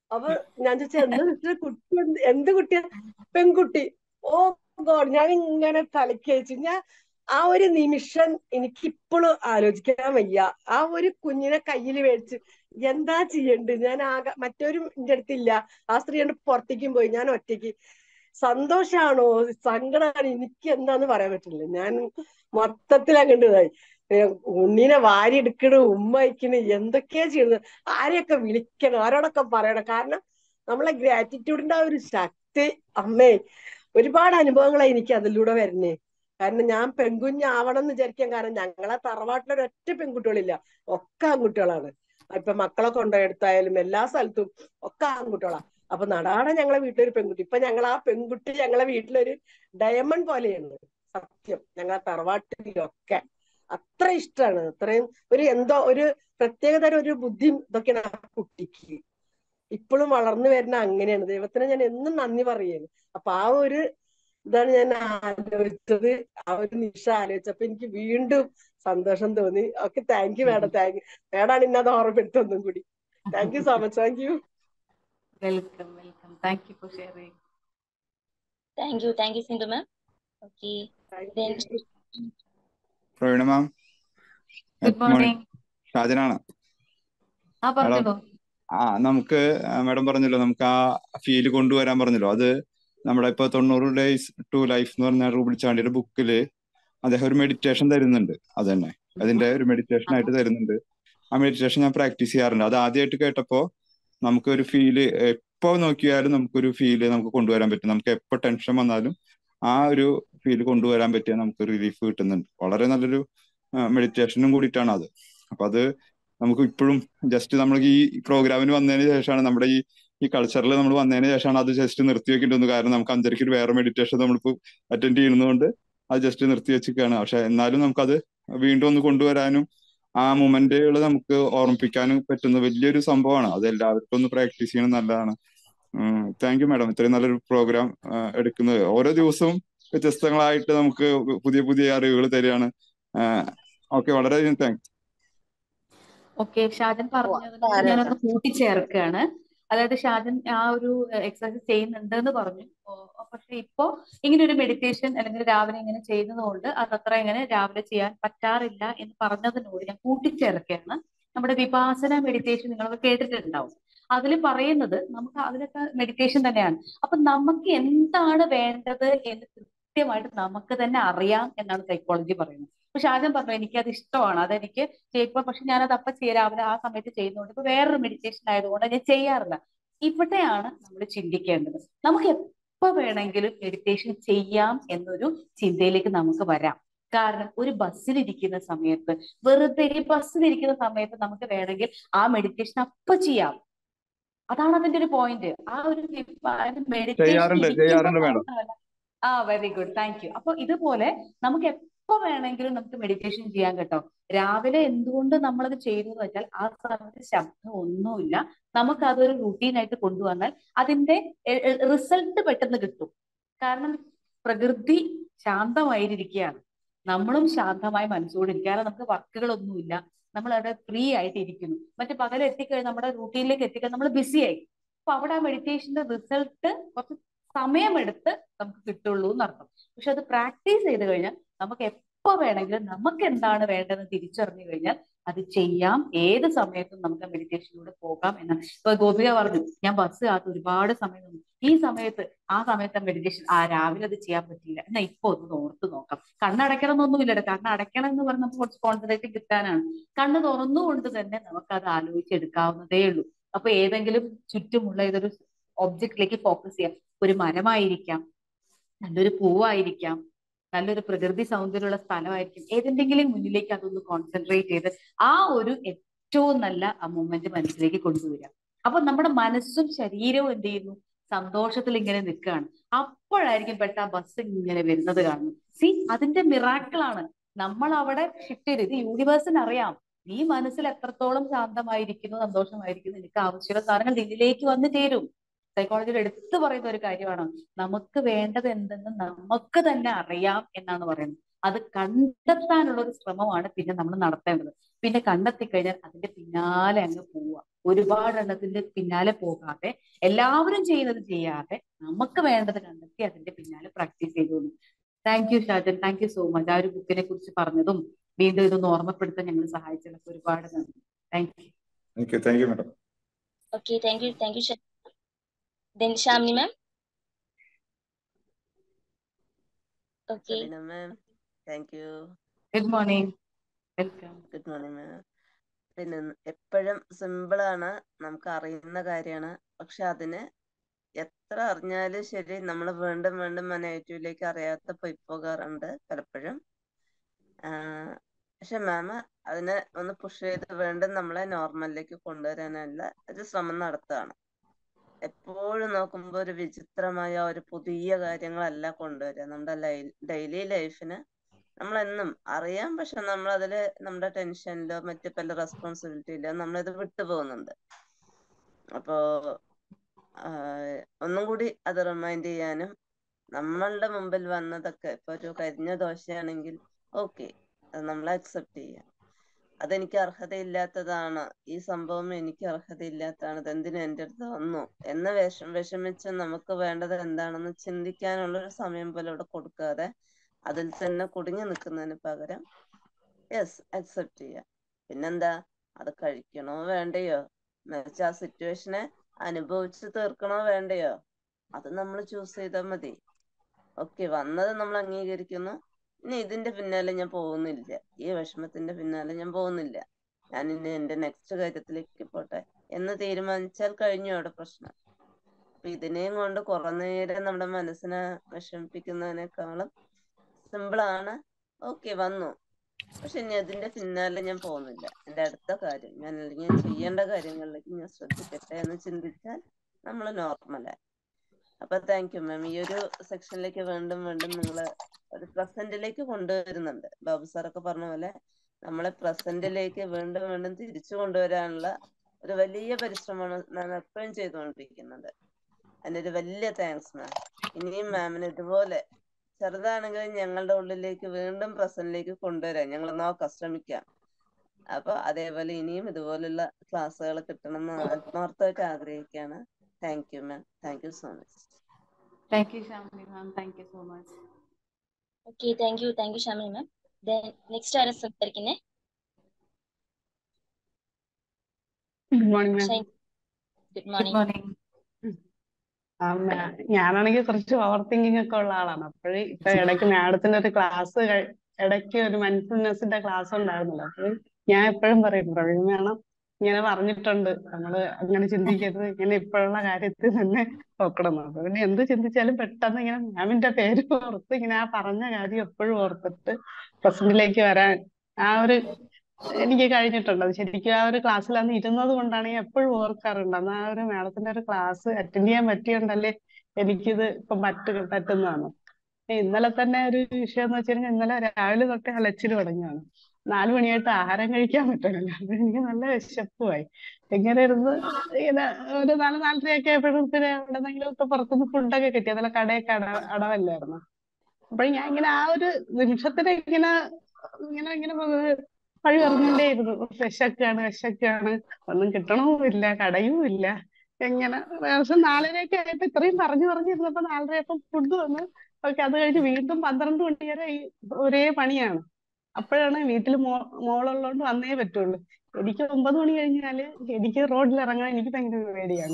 അപ്പൊ ഞാൻ ചോദിച്ചാൽ എന്താ സിസ്റ്റർ കുട്ടി എന്ത് കുട്ടിയാ? പെൺകുട്ടി. ഓ ഗോഡ്, ഞാൻ ഇങ്ങനെ തലയ്ക്ക് വെച്ചു. ഞാൻ ആ ഒരു നിമിഷം എനിക്ക് ഇപ്പോഴും ആലോചിക്കാൻ വയ്യ. ആ ഒരു കുഞ്ഞിനെ കയ്യിൽ മേടിച്ച് എന്താ ചെയ്യണ്ട്? ഞാൻ ആകെ, മറ്റൊരു എന്റെ അടുത്തില്ല, ആ സ്ത്രീ കൊണ്ട് പുറത്തേക്കും പോയി, ഞാൻ ഒറ്റയ്ക്ക്. സന്തോഷാണോ സങ്കടമാണോ എനിക്ക് എന്താന്ന് പറയാൻ പറ്റില്ല. ഞാൻ മൊത്തത്തിൽ അങ്ങോട്ട് ഇതായി. ഉണ്ണീനെ വാരി എടുക്കണ്, ഉമ്മ വയ്ക്കണ്, എന്തൊക്കെയാ ചെയ്യുന്നത്, ആരെയൊക്കെ വിളിക്കണം, ആരോടൊക്കെ പറയണം. കാരണം നമ്മളെ ഗ്രാറ്റിറ്റ്യൂഡിന്റെ ആ ഒരു ശക്തി, അമ്മേ, ഒരുപാട് അനുഭവങ്ങളാണ് എനിക്ക് അതിലൂടെ വരുന്നേ. കാരണം ഞാൻ പെൺകുഞ്ഞാവണം എന്ന് വിചാരിക്കാൻ കാരണം ഞങ്ങളെ തറവാട്ടിലൊരൊറ്റ പെൺകുട്ടികളില്ല, ഒക്കെ ആൺകുട്ടികളാണ്. ഇപ്പൊ മക്കളെ കൊണ്ടുപോയെടുത്തായാലും എല്ലാ സ്ഥലത്തും ഒക്കെ ആൺകുട്ടികളാ. അപ്പൊ നടാടെ ഞങ്ങളെ വീട്ടിലൊരു പെൺകുട്ടി. ഇപ്പൊ ഞങ്ങൾ ആ പെൺകുട്ടി ഞങ്ങളെ വീട്ടിലൊരു ഡയമണ്ട് പോലെയാണ്. സത്യം, ഞങ്ങളെ തറവാട്ടിലൊക്കെ അത്ര ഇഷ്ടമാണ്. അത്രയും ഒരു എന്തോ ഒരു പ്രത്യേകതരം ഒരു ബുദ്ധി ഇതൊക്കെയാണ് ആ കുട്ടിക്ക്. ഇപ്പോഴും വളർന്നു വരുന്ന അങ്ങനെയാണ്. ദൈവത്തിന് ഞാൻ എന്നും നന്ദി പറയുകയാണ്. അപ്പൊ ആ ഒരു ഇതാണ് ഞാൻ ആലോചിച്ചത്. ആ ഒരു നിമിഷം ആലോചിച്ചപ്പോ എനിക്ക് വീണ്ടും സന്തോഷം തോന്നി. Okay, thank you madam, thank you. മാഡാണ് ഇന്നത് ഓർമ്മപ്പെടുത്തൊന്നും കൂടി. Thank you so much. Thank you. Welcome welcome. Thank you for sharing. Thank you Sindhu ma'am. Okay, thank then you. Pravina ma'am, good morning. Morning. ഷാജനാണ് ആ മാഡം. പറഞ്ഞോളൂ. നമുക്ക് മാഡം പറഞ്ഞല്ലോ, നമുക്ക് ആ ഫീല് കൊണ്ടുവരാൻ പറഞ്ഞല്ലോ. അത് നമ്മുടെ ഇപ്പൊ 90 days to life എന്ന് പറഞ്ഞ റൂബിൾ ചാണ്ടിയുടെ ബുക്കില് അദ്ദേഹം ഒരു മെഡിറ്റേഷൻ തരുന്നുണ്ട്. അത് തന്നെ അതിന്റെ ഒരു മെഡിറ്റേഷൻ ആയിട്ട് തരുന്നുണ്ട്. ആ മെഡിറ്റേഷൻ ഞാൻ പ്രാക്ടീസ് ചെയ്യാറുണ്ട്. അത് ആദ്യമായിട്ട് കേട്ടപ്പോ നമുക്ക് ഒരു ഫീല്, എപ്പോ നോക്കിയാലും നമുക്കൊരു ഫീല് നമുക്ക് കൊണ്ടുവരാൻ പറ്റും. നമുക്ക് എപ്പോ ടെൻഷൻ വന്നാലും ആ ഒരു ഫീല് കൊണ്ടുവരാൻ പറ്റിയ നമുക്ക് റിലീഫ് കിട്ടുന്നുണ്ട്. വളരെ നല്ലൊരു മെഡിറ്റേഷനും കൂടിയിട്ടാണ് അത്. അപ്പൊ അത് നമുക്ക് ഇപ്പോഴും ജസ്റ്റ് നമ്മൾ ഈ പ്രോഗ്രാമിന് വന്നതിന് ശേഷമാണ്, നമ്മുടെ ഈ കൾച്ചറിൽ നമ്മൾ വന്നതിന് ശേഷമാണ് അത് ജസ്റ്റ് നിർത്തി വെക്കേണ്ടി. കാരണം നമുക്ക് 5:30 ഒരു വേറെ മെഡിറ്റേഷൻ നമ്മളിപ്പോൾ അറ്റൻഡ് ചെയ്യുന്നതുകൊണ്ട് അത് ജസ്റ്റ് നിർത്തി വെച്ചിരിക്കുകയാണ്. പക്ഷെ എന്നാലും നമുക്കത് വീണ്ടും ഒന്ന് കൊണ്ടുവരാനും ആ മൊമെന്റുകൾ നമുക്ക് ഓർമ്മിപ്പിക്കാനും പറ്റുന്ന വലിയൊരു സംഭവമാണ്. അത് എല്ലാവർക്കും ഒന്ന് പ്രാക്ടീസ് ചെയ്യണം, നല്ലതാണ്. താങ്ക് യു മാഡം, ഇത്രയും നല്ലൊരു പ്രോഗ്രാം എടുക്കുന്നത്. ഓരോ ദിവസവും വ്യത്യസ്തങ്ങളായിട്ട് നമുക്ക് പുതിയ പുതിയ അറിവുകൾ തരികയാണ്. ഓക്കെ, വളരെയധികം താങ്ക്സ്. ഓക്കെ, ഷാജൻ പറഞ്ഞതിനോട് ഞാനൊന്ന് കൂട്ടിച്ചേർക്കുകയാണ്. അതായത് ഷാജൻ ആ ഒരു എക്സസൈസ് ചെയ്യുന്നുണ്ട് എന്ന് പറഞ്ഞു. പക്ഷെ ഇപ്പോ ഇങ്ങനെ ഒരു മെഡിറ്റേഷൻ അല്ലെങ്കിൽ രാവിലെ ഇങ്ങനെ ചെയ്യുന്നത് കൊണ്ട് അതത്ര ഇങ്ങനെ രാവിലെ ചെയ്യാൻ പറ്റാറില്ല എന്ന് പറഞ്ഞതിനോട് ഞാൻ കൂട്ടിച്ചേർക്കുകയാണ്. നമ്മുടെ വിപാസന മെഡിറ്റേഷൻ നിങ്ങളൊക്കെ കേട്ടിട്ടുണ്ടാവും. അതിൽ പറയുന്നത് നമുക്ക് അതിലൊക്കെ മെഡിറ്റേഷൻ തന്നെയാണ്. അപ്പൊ നമുക്ക് എന്താണ് വേണ്ടത് എന്ന് കൃത്യമായിട്ട് നമുക്ക് തന്നെ അറിയാം എന്നാണ് സൈക്കോളജി പറയുന്നത്. അപ്പൊ ഷാജൻ പറഞ്ഞു എനിക്കത് ഇഷ്ടമാണ്, അതെനിക്ക് ചെയ്യുമ്പോൾ, പക്ഷെ ഞാനത് അപ്പൊ രാവിലെ ആ സമയത്ത് ചെയ്യുന്നതുകൊണ്ട് ഇപ്പൊ വേറൊരു മെഡിറ്റേഷൻ ആയതുകൊണ്ട് ഞാൻ ചെയ്യാറില്ല. ഇവിടെയാണ് നമ്മൾ ചിന്തിക്കേണ്ടത്. നമുക്ക് എപ്പോ വേണമെങ്കിലും മെഡിറ്റേഷൻ ചെയ്യാം എന്നൊരു ചിന്തയിലേക്ക് നമുക്ക് വരാം. കാരണം ഒരു ബസ്സിലിരിക്കുന്ന സമയത്ത്, വെറുതെ ബസ്സിലിരിക്കുന്ന സമയത്ത് നമുക്ക് വേണമെങ്കിൽ ആ മെഡിറ്റേഷൻ അപ്പൊ ചെയ്യാം. അതാണ് അതിന്റെ ഒരു പോയിന്റ്. ആ ഒരു മെഡിറ്റേഷൻ ഇരിക്കുമ്പോൾ ചെയ്യാറുണ്ട് മാഡം. മാത്രമല്ല. ആ വെരി ഗുഡ്, താങ്ക് യു. അപ്പൊ ഇതുപോലെ നമുക്ക് എപ്പോ വേണമെങ്കിലും നമുക്ക് മെഡിറ്റേഷൻ ചെയ്യാൻ കേട്ടോ. രാവിലെ എന്തുകൊണ്ട് നമ്മളത് ചെയ്തു എന്ന് വെച്ചാൽ ആ സമയത്ത് ശബ്ദം ഒന്നുമില്ല. നമുക്ക് അതൊരു റൂട്ടീനായിട്ട് കൊണ്ടുവന്നാൽ അതിന്റെ റിസൾട്ട് പെട്ടെന്ന് കിട്ടും. കാരണം പ്രകൃതി ശാന്തമായിരിക്കുകയാണ്, നമ്മളും ശാന്തമായി മനസ്സോടിരിക്കുക. കാരണം നമുക്ക് വർക്കുകളൊന്നുമില്ല, നമ്മൾ അവിടെ ഫ്രീ ആയിട്ട് ഇരിക്കുന്നു. മറ്റു പകരം എത്തിക്കഴിഞ്ഞാൽ നമ്മുടെ റൂട്ടീനിലേക്ക് എത്തിക്കഴിഞ്ഞാൽ നമ്മൾ ബിസി ആയി. അപ്പൊ അവിടെ ആ മെഡിറ്റേഷന്റെ റിസൾട്ട് കുറച്ച് സമയമെടുത്ത് നമുക്ക് കിട്ടുള്ളൂ എന്നർത്ഥം. പക്ഷെ അത് പ്രാക്ടീസ് ചെയ്ത് കഴിഞ്ഞാൽ നമുക്ക് എപ്പോ വേണമെങ്കിലും നമുക്ക് എന്താണ് വേണ്ടതെന്ന് തിരിച്ചറിഞ്ഞു കഴിഞ്ഞാൽ അത് ചെയ്യാം. ഏത് സമയത്തും നമുക്ക് മെഡിറ്റേഷനിലൂടെ പോകാം എന്നാണ്. ഇപ്പൊ ഗോപിക പറഞ്ഞു ഞാൻ ബസ് കാത്ത് ഒരുപാട് സമയം നിന്നു, ഈ സമയത്ത് ആ സമയത്ത് മെഡിറ്റേഷൻ രാവിലെ അത് ചെയ്യാൻ പറ്റില്ല, എന്നാ ഇപ്പൊ ഒന്ന് ഓർത്ത് നോക്കാം. കണ്ണടയ്ക്കണം എന്നൊന്നുമില്ലല്ലോ. കണ്ണടയ്ക്കണം എന്ന് പറഞ്ഞാൽ നമുക്ക് കുറച്ച് കോൺസെൻട്രേറ്റ് കിട്ടാനാണ്. കണ്ണ് തുറന്നുകൊണ്ട് തന്നെ നമുക്ക് അത് ആലോചിച്ചെടുക്കാവുന്നതേ ഉള്ളൂ. അപ്പൊ ഏതെങ്കിലും ചുറ്റുമുള്ള ഇതൊരു ഒബ്ജക്റ്റിലേക്ക് ഫോക്കസ് ചെയ്യാം. ഒരു മരമായിരിക്കാം, നല്ലൊരു പൂവായിരിക്കാം, നല്ലൊരു പ്രകൃതി സൗന്ദര്യമുള്ള സ്ഥലമായിരിക്കും. ഏതെങ്കിലും മുന്നിലേക്ക് അതൊന്ന് കോൺസെൻട്രേറ്റ് ചെയ്ത് ആ ഒരു ഏറ്റവും നല്ല ആ മൊമെന്റ് മനസ്സിലേക്ക് കൊണ്ടുവരിക. അപ്പൊ നമ്മുടെ മനസ്സും ശരീരവും എന്ത് ചെയ്യുന്നു, സന്തോഷത്തിൽ ഇങ്ങനെ നിൽക്കുകയാണ്. അപ്പോഴായിരിക്കും പെട്ട ബസ് ഇങ്ങനെ വരുന്നത് കാണുന്നു. സി, അതിന്റെ മിറാക്കിളാണ്. നമ്മൾ അവിടെ ഷിഫ്റ്റ് ചെയ്ത്, ഇത് യൂണിവേഴ്സിന് അറിയാം നീ മനസ്സിൽ എത്രത്തോളം ശാന്തമായിരിക്കുന്നു, സന്തോഷമായിരിക്കുന്നു, നിനക്ക് ആവശ്യമുള്ള സാധനങ്ങൾ നിന്നിലേക്ക് വന്ന് ചേരും. സൈക്കോളജിയിൽ എടുത്തു പറയുന്ന ഒരു കാര്യമാണ് നമുക്ക് വേണ്ടത് എന്തെന്ന് നമുക്ക് തന്നെ അറിയാം എന്നാണ് പറയുന്നത്. അത് കണ്ടെത്താനുള്ള ഒരു ശ്രമമാണ് പിന്നെ നമ്മൾ നടത്തേണ്ടത്. പിന്നെ കണ്ടെത്തി കഴിഞ്ഞാൽ അതിന്റെ പിന്നാലെ അങ്ങ് പോവുക. ഒരുപാട് എണ്ണത്തിന്റെ പിന്നാലെ പോകാതെ എല്ലാവരും ചെയ്യുന്നത് ചെയ്യാതെ നമുക്ക് വേണ്ടത് കണ്ടെത്തി അതിന്റെ പിന്നാലെ പ്രാക്ടീസ് ചെയ്തോളൂ. Thank you Shajan, thank you so much. ആ ഒരു ബുക്കിനെ കുറിച്ച് പറഞ്ഞതും വീണ്ടും ഇതൊന്ന് ഓർമ്മപ്പെടുത്താൻ ഞങ്ങൾ സഹായിച്ചതൊക്കെ ഒരുപാട് നന്ദി. Thank you. Thank you madam. Okay, thank you then Shamini ma'am. Okay, Sabina ma'am, thank you. Good morning, welcome. Good morning ma'am. പിന്നെ എപ്പോഴും സിമ്പിളാണ്, നമുക്ക് അറിയുന്ന കാര്യമാണ്. പക്ഷെ അതിന് എത്ര അറിഞ്ഞാലും ശരി നമ്മൾ വീണ്ടും വീണ്ടും നെഗറ്റീവിലേക്ക് അറിയാത്ത പോയി പോകാറുണ്ട് പലപ്പോഴും. പക്ഷെ മാം അതിനെ ഒന്ന് പുഷ് ചെയ്ത് വീണ്ടും നമ്മളെ നോർമലിലേക്ക് കൊണ്ടുവരാനുള്ള ഒരു ശ്രമം നടത്തുകയാണ്. എപ്പോഴും നോക്കുമ്പോൾ ഒരു വിചിത്രമായ ഒരു പുതിയ കാര്യങ്ങളല്ല കൊണ്ടുവരിക. നമ്മുടെ ഡെയിലി ലൈഫിന് നമ്മളെന്നും അറിയാം, പക്ഷെ നമ്മൾ അതില് നമ്മുടെ ടെൻഷനിലോ മറ്റു പല റെസ്പോൺസിബിലിറ്റിയിലോ നമ്മളിത് വിട്ടുപോകുന്നുണ്ട്. അപ്പോ ഒന്നും കൂടി അത് റിമൈൻഡ് ചെയ്യാനും, നമ്മളുടെ മുമ്പിൽ വന്നതൊക്കെ ഇപ്പൊ ഒരു കരിഞ്ഞ ദോശയാണെങ്കിൽ ഓക്കെ, അത് നമ്മൾ അക്സെപ്റ്റ് ചെയ്യാം. അതെനിക്ക് അർഹതയില്ലാത്തതാണ്, ഈ സംഭവം എനിക്ക് അർഹതയില്ലാത്തതാണ്, ഇതെന്തിനും എൻ്റെ അടുത്ത് വന്നു എന്ന് വിഷമിച്ച് നമുക്ക് വേണ്ടത് എന്താണെന്ന് ചിന്തിക്കാനുള്ളൊരു സമയം പോലെ ഇവിടെ കൊടുക്കാതെ അതിൽ തന്നെ കുടുങ്ങി നിൽക്കുന്നതിന് പകരം യെസ് അക്സെപ്റ്റ് ചെയ്യാം. പിന്നെന്താ, അത് കഴിക്കണോ വേണ്ടയോ എന്നുവെച്ചാൽ ആ സിറ്റുവേഷനെ അനുഭവിച്ച് തീർക്കണോ വേണ്ടയോ അത് നമ്മൾ ചൂസ് ചെയ്താൽ മതി. ഓക്കെ, വന്നത് നമ്മൾ അംഗീകരിക്കുന്നു, ഇനി ഇതിന്റെ പിന്നാലെ ഞാൻ പോകുന്നില്ല, ഈ വിഷമത്തിന്റെ പിന്നാലെ ഞാൻ പോകുന്നില്ല, ഞാൻ ഇനി എന്റെ നെക്സ്റ്റ് കാര്യത്തിലേക്ക് പോട്ടെ എന്ന് തീരുമാനിച്ചാൽ കഴിഞ്ഞു അവിടെ പ്രശ്നം. അപ്പൊ ഇതിനെയും കൊണ്ട് കുറെ നേരം നമ്മുടെ മനസ്സിനെ വിഷമിപ്പിക്കുന്നതിനേക്കാളും സിമ്പിളാണ്. ഓക്കെ, വന്നു, പക്ഷെ ഇനി അതിന്റെ പിന്നാലെ ഞാൻ പോകുന്നില്ല, എന്റെ അടുത്ത കാര്യം ഞാൻ അല്ലെങ്കിൽ ചെയ്യേണ്ട കാര്യങ്ങളിലേക്ക് ഞാൻ ശ്രദ്ധിക്കട്ടെ എന്ന് ചിന്തിച്ചാൽ നമ്മൾ നോർമലായി. അപ്പൊ താങ്ക് യു മാം. ഈ ഒരു സെക്ഷനിലേക്ക് വീണ്ടും വീണ്ടും നിങ്ങള് ഒരു പ്രസന്റിലേക്ക് കൊണ്ടുവരുന്നുണ്ട്. ബാബു സാറൊക്കെ പറഞ്ഞ പോലെ നമ്മളെ പ്രസന്റിലേക്ക് വീണ്ടും വീണ്ടും തിരിച്ചു കൊണ്ടുവരാനുള്ള ഒരു വലിയ പരിശ്രമമാണ് മാം എപ്പോഴും ചെയ്തുകൊണ്ടിരിക്കുന്നത്. അതിനൊരു വലിയ താങ്ക്സ് മാം. ഇനിയും മാമിന് ഇതുപോലെ ചെറുതാണെങ്കിലും ഞങ്ങളുടെ ഉള്ളിലേക്ക് വീണ്ടും പ്രസന്റിലേക്ക് കൊണ്ടുവരാൻ ഞങ്ങൾ നോക്കാം, ശ്രമിക്കാം. അപ്പൊ അതേപോലെ ഇനിയും ഇതുപോലുള്ള ക്ലാസ്സുകൾ കിട്ടണമെന്ന് ആത്മാർത്ഥമായിട്ട് ആഗ്രഹിക്കുകയാണ്. Thank you ma'am, thank you so much. Thank you Shamini ma'am, thank you so much. Okay, thank you Shamini ma'am. Then next ആരാ സംസാരിക്കുന്നേ? Good morning ma'am. Good good morning. Morning. ഞാനാണെങ്കിൽ കുറച്ച് ഓവർ തിങ്കിങ് ഒക്കെ ഉള്ള ആളാണ്. അപ്പോഴേ ഇപ്പൊ ഇടയ്ക്ക് മാഡത്തിന്റെ ഒരു ക്ലാസ്, ഇടയ്ക്ക് ഒരു മൈൻഡ്ഫുൾനെസിന്റെ ക്ലാസ് ഉണ്ടായിരുന്നല്ലോ. അപ്പോൾ ഞാൻ എപ്പോഴും പറയും പ്രവീൺ വേണം ഇങ്ങനെ പറഞ്ഞിട്ടുണ്ട്, നമ്മള് അങ്ങനെ ചിന്തിക്കരുത്, ഇങ്ങനെ ഇപ്പോഴുള്ള കാര്യത്തിൽ തന്നെ നോക്കണം. അപ്പൊ പിന്നെ എന്ത് ചിന്തിച്ചാലും പെട്ടെന്ന് ഇങ്ങനെ മാമിന്റെ പേര് ഓർത്ത് ഇങ്ങനെ ആ പറഞ്ഞ കാര്യം എപ്പോഴും ഓർത്തിട്ട് പ്രസന്റിലേക്ക് വരാൻ ആ ഒരു എനിക്ക് കഴിഞ്ഞിട്ടുണ്ട്. അത് ശരിക്കും ആ ഒരു ക്ലാസ്സിൽ അന്ന് ഇരുന്നത് കൊണ്ടാണ് ഞാൻ എപ്പോഴും ഓർക്കാറുണ്ട്. അന്ന് ആ ഒരു മാഡത്തിന്റെ ഒരു ക്ലാസ് അറ്റൻഡ് ചെയ്യാൻ പറ്റിയോണ്ടല്ലേ എനിക്കിത് ഇപ്പൊ പറ്റുന്നതാണ്. ഇന്നലെ തന്നെ ഒരു വിഷയം എന്ന് വെച്ച് കഴിഞ്ഞാൽ ഇന്നലെ രാവിലെ തൊട്ടേ അലച്ചിൽ തുടങ്ങിയാണ്. 4 മണിയായിട്ട് ആഹാരം കഴിക്കാൻ പറ്റണില്ല. അപ്പൊ എനിക്ക് നല്ല വിശപ്പുമായി. എങ്ങനെ ഇരുന്ന് ഇങ്ങനെ ഒരു 4-4:30 ആയപ്പോഴത്തേന് എവിടെന്നെങ്കിലും ഇപ്പൊ പുറത്തുനിന്ന് ഫുഡൊക്കെ കിട്ടി. അതല്ല കടയൊക്കെ അടവല്ലായിരുന്നു. അപ്പൊ ഞാൻ ഇങ്ങനെ ആ ഒരു നിമിഷത്തിന് ഇങ്ങനെ ഇങ്ങനെ ഇങ്ങനെ വഴി പറഞ്ഞുകൊണ്ടേയിരുന്നു, വിശക്കാണ്, ഒന്നും കിട്ടണവുമില്ല, കടയുമില്ല. എങ്ങനെ പക്ഷെ 4:30 ആയപ്പോ ഇത്രയും പറഞ്ഞിരുന്നപ്പോ 4:30 ആയപ്പോ ഫുഡ് വന്നു. ഓക്കെ, അത് കഴിഞ്ഞ് വീണ്ടും 12 മണി വരെ ഈ ഒരേ പണിയാണ്. അപ്പോഴാണ് വീട്ടിൽ മോളുള്ളതുകൊണ്ട് വന്നേ പറ്റുള്ളൂ. എനിക്ക് 9 മണി കഴിഞ്ഞാല് എനിക്ക് റോഡിൽ ഇറങ്ങാൻ എനിക്ക് ഭയങ്കര പേടിയാണ്.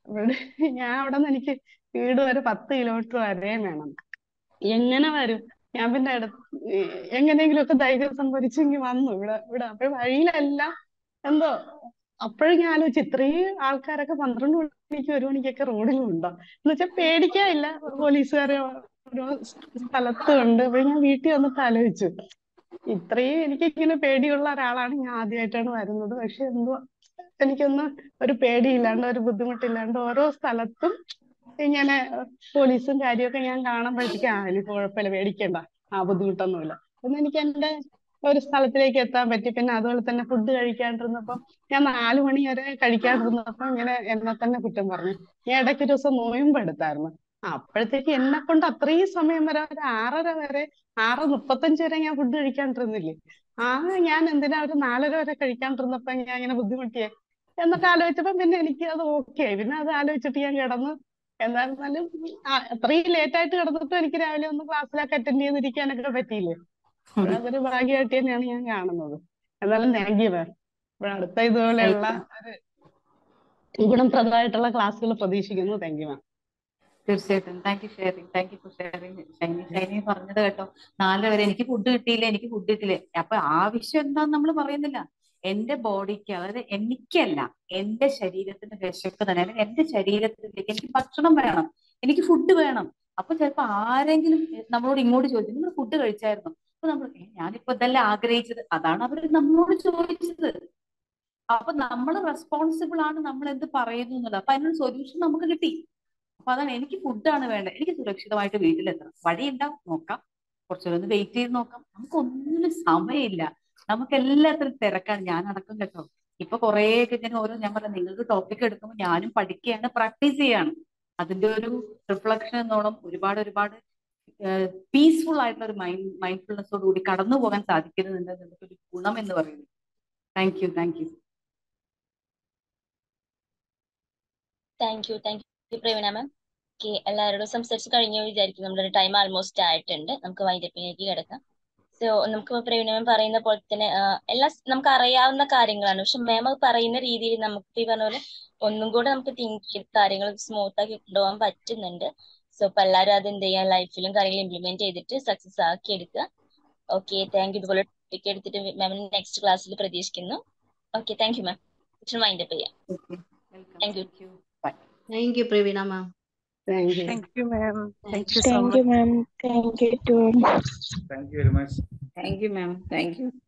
ഞാൻ അവിടെ നിന്ന് എനിക്ക് വീട് വരെ 10 കിലോമീറ്റർ വരെയും വേണം. എങ്ങനെ വരും? ഞാൻ പിന്നെ എങ്ങനെയെങ്കിലും ഒക്കെ ധൈര്യം സംഭരിച്ചെങ്കിൽ വന്നു ഇവിടെ അപ്പൊ വഴിയിലെല്ലാം എന്തോ. അപ്പോഴും ഞാൻ ആലോചിച്ചു, ഇത്രയും ആൾക്കാരൊക്കെ 12 മണിക്ക് 1 മണിക്കൊക്കെ റോഡിലുണ്ടോ എന്ന് വെച്ചാൽ പേടിക്കാനില്ല, പോലീസുകാരെ ഓരോ സ്ഥലത്തും ഉണ്ട്. അപ്പൊ ഞാൻ വീട്ടിൽ വന്നിട്ട് ആലോചിച്ചു, ഇത്രയും എനിക്ക് ഇങ്ങനെ പേടിയുള്ള ഒരാളാണ് ഞാൻ, ആദ്യമായിട്ടാണ് വരുന്നത്. പക്ഷെ എന്തോ എനിക്കൊന്നും ഒരു പേടിയില്ലാണ്ട് ഒരു ബുദ്ധിമുട്ടില്ലാണ്ട് ഓരോ സ്ഥലത്തും ഇങ്ങനെ പോലീസും കാര്യമൊക്കെ ഞാൻ കാണുമ്പോഴത്തേക്ക് എനിക്ക് കുഴപ്പമില്ല, പേടിക്കണ്ട, ബുദ്ധിമുട്ടൊന്നുമില്ല എന്ന് എനിക്ക് എന്റെ ഒരു സ്ഥലത്തിലേക്ക് എത്താൻ പറ്റി. പിന്നെ അതുപോലെ തന്നെ ഫുഡ് കഴിക്കാണ്ടിരുന്നപ്പം ഞാൻ 4 മണി വരെ കഴിക്കാണ്ടിരുന്നപ്പോ ഇങ്ങനെ എന്നെ തന്നെ കുറ്റം പറഞ്ഞു. ഞാൻ ഇടയ്ക്ക് ഒരു ദിവസം നോയമ്പെടുത്തായിരുന്നു. അപ്പോഴത്തേക്ക് എന്നെ കൊണ്ട് അത്രയും സമയം വരെ ഒരു 6:30 വരെ 6:35 വരെ ഞാൻ ഫുഡ് കഴിക്കാണ്ടിരുന്നില്ലേ. ഞാൻ എന്തിനാ ഒരു 4:30 വരെ കഴിക്കാണ്ടിരുന്നപ്പോ ഞാൻ ഇങ്ങനെ ബുദ്ധിമുട്ടിയേ. എന്നൊക്കെ ആലോചിച്ചപ്പോ പിന്നെ എനിക്ക് അത് ഓക്കെ ആയി. പിന്നെ അത് ആലോചിച്ചിട്ട് ഞാൻ കിടന്ന് എന്തായിരുന്നാലും അത്രയും ലേറ്റ് ആയിട്ട് കിടന്നിട്ട് എനിക്ക് രാവിലെ ഒന്ന് ക്ലാസ്സിലൊക്കെ അറ്റൻഡ് ചെയ്തിരിക്കാനൊക്കെ പറ്റിയില്ലേ. അതൊരു ഭാഗ്യമായിട്ട് തന്നെയാണ് ഞാൻ കാണുന്നത്. എന്നാലും താങ്ക് യു മാം. അപ്പോൾ അടുത്ത ഇതുപോലെയുള്ള ഒരു ഗുണപ്രദമായിട്ടുള്ള ക്ലാസ്സുകൾ പ്രതീക്ഷിക്കുന്നു. Thank you ma'am. തീർച്ചയായിട്ടും thank you sharing, thank you for sharing. Shiny പറഞ്ഞത് കേട്ടോ, 4 വരെ എനിക്ക് ഫുഡ് കിട്ടിയില്ല, എനിക്ക് ഫുഡ് കിട്ടിയില്ല. അപ്പൊ ആവശ്യം എന്താന്ന് നമ്മൾ പറയുന്നില്ല. എന്റെ ബോഡിക്ക്, അതായത് എനിക്കല്ല, എന്റെ ശരീരത്തിന് വിശപ്പ് തന്നെ, അല്ലെങ്കിൽ എന്റെ ശരീരത്തിലേക്ക് എനിക്ക് ഭക്ഷണം വേണം, എനിക്ക് ഫുഡ് വേണം. അപ്പൊ ചിലപ്പോ ആരെങ്കിലും നമ്മളോട് ഇങ്ങോട്ട് ചോദിച്ചു, നിങ്ങൾ ഫുഡ് കഴിച്ചായിരുന്നു? അപ്പൊ നമ്മൾ ഞാനിപ്പോ ഇതെല്ലാം ആഗ്രഹിച്ചത്, അതാണ് അവർ നമ്മളോട് ചോദിച്ചത്. അപ്പൊ നമ്മൾ റെസ്പോൺസിബിൾ ആണ്, നമ്മൾ എന്ത് പറയുന്നു എന്നുള്ളത്. അപ്പൊ അതിനൊരു സൊല്യൂഷൻ നമുക്ക് കിട്ടി. അപ്പൊ അതാണ്, എനിക്ക് ഫുഡാണ് വേണ്ടത്, എനിക്ക് സുരക്ഷിതമായിട്ട് വീട്ടിലെത്തണം. വഴിയുണ്ടാവും, നോക്കാം, കുറച്ചൊന്ന് വെയിറ്റ് ചെയ്ത് നോക്കാം. നമുക്കൊന്നിനും സമയമില്ല, നമുക്ക് എല്ലാത്തിനും തിരക്കാണ്. ഞാൻ അടക്കം കേട്ടോ, ഇപ്പൊ കുറേയൊക്കെ ഇങ്ങനെ ഓരോ, ഞാൻ പറയാം, നിങ്ങൾക്ക് ടോപ്പിക് എടുക്കുമ്പോൾ ഞാനും പഠിക്കുകയാണ്, പ്രാക്ടീസ് ചെയ്യാണ്. അതിന്റെ ഒരു റിഫ്ലക്ഷൻ എന്നോണം ഒരുപാട് പീസ്ഫുൾ ആയിട്ടുള്ള ഒരു മൈൻഡ്ഫുൾനെസ്സോട് കൂടി കടന്നു പോകാൻ സാധിക്കുന്നുണ്ട് എന്നൊക്കെ ഒരു ഗുണം എന്ന് പറയുന്നത്. Thank you, thank you. Thank you Pravina ma'am. Okay, എല്ലാവരോടും സംസാരിച്ച് കഴിഞ്ഞു വിചാരിക്കും. നമ്മുടെ ടൈം ആൾമോസ്റ്റ് ആയിട്ടുണ്ട്, നമുക്ക് വൈൻഡപ്പിലേക്ക് കിടക്കാം. സോ നമുക്ക് പ്രവീണ മാം പറയുന്ന പോലെ തന്നെ എല്ലാം നമുക്ക് അറിയാവുന്ന കാര്യങ്ങളാണ്. പക്ഷെ മാം പറയുന്ന രീതിയിൽ നമുക്ക് ഈ പറഞ്ഞ പോലെ ഒന്നും കൂടെ നമുക്ക് തിങ്ക് ചെയ്ത് കാര്യങ്ങൾ സ്മൂത്ത് ആക്കി കൊണ്ടുപോകാൻ പറ്റുന്നുണ്ട്. സോ അപ്പൊ എല്ലാവരും അത് എന്ത് ചെയ്യാൻ ലൈഫിലും കാര്യങ്ങൾ ഇംപ്ലിമെന്റ് ചെയ്തിട്ട് സക്സസ് ആക്കി എടുക്കുക. Okay, thank you. ഇതുപോലെ ടോപ്പിക് എടുത്തിട്ട് മാമിന് നെക്സ്റ്റ് ക്ലാസ്സിൽ പ്രതീക്ഷിക്കുന്നു. Okay, thank you ma'am. Wind up ചെയ്യാം. Thank you. Thank you, Pravina ma'am. Thank you. Thank you, ma'am. Thank you so Thank much. you, ma'am. Thank you too. Thank you very much. Thank you ma'am, thank U.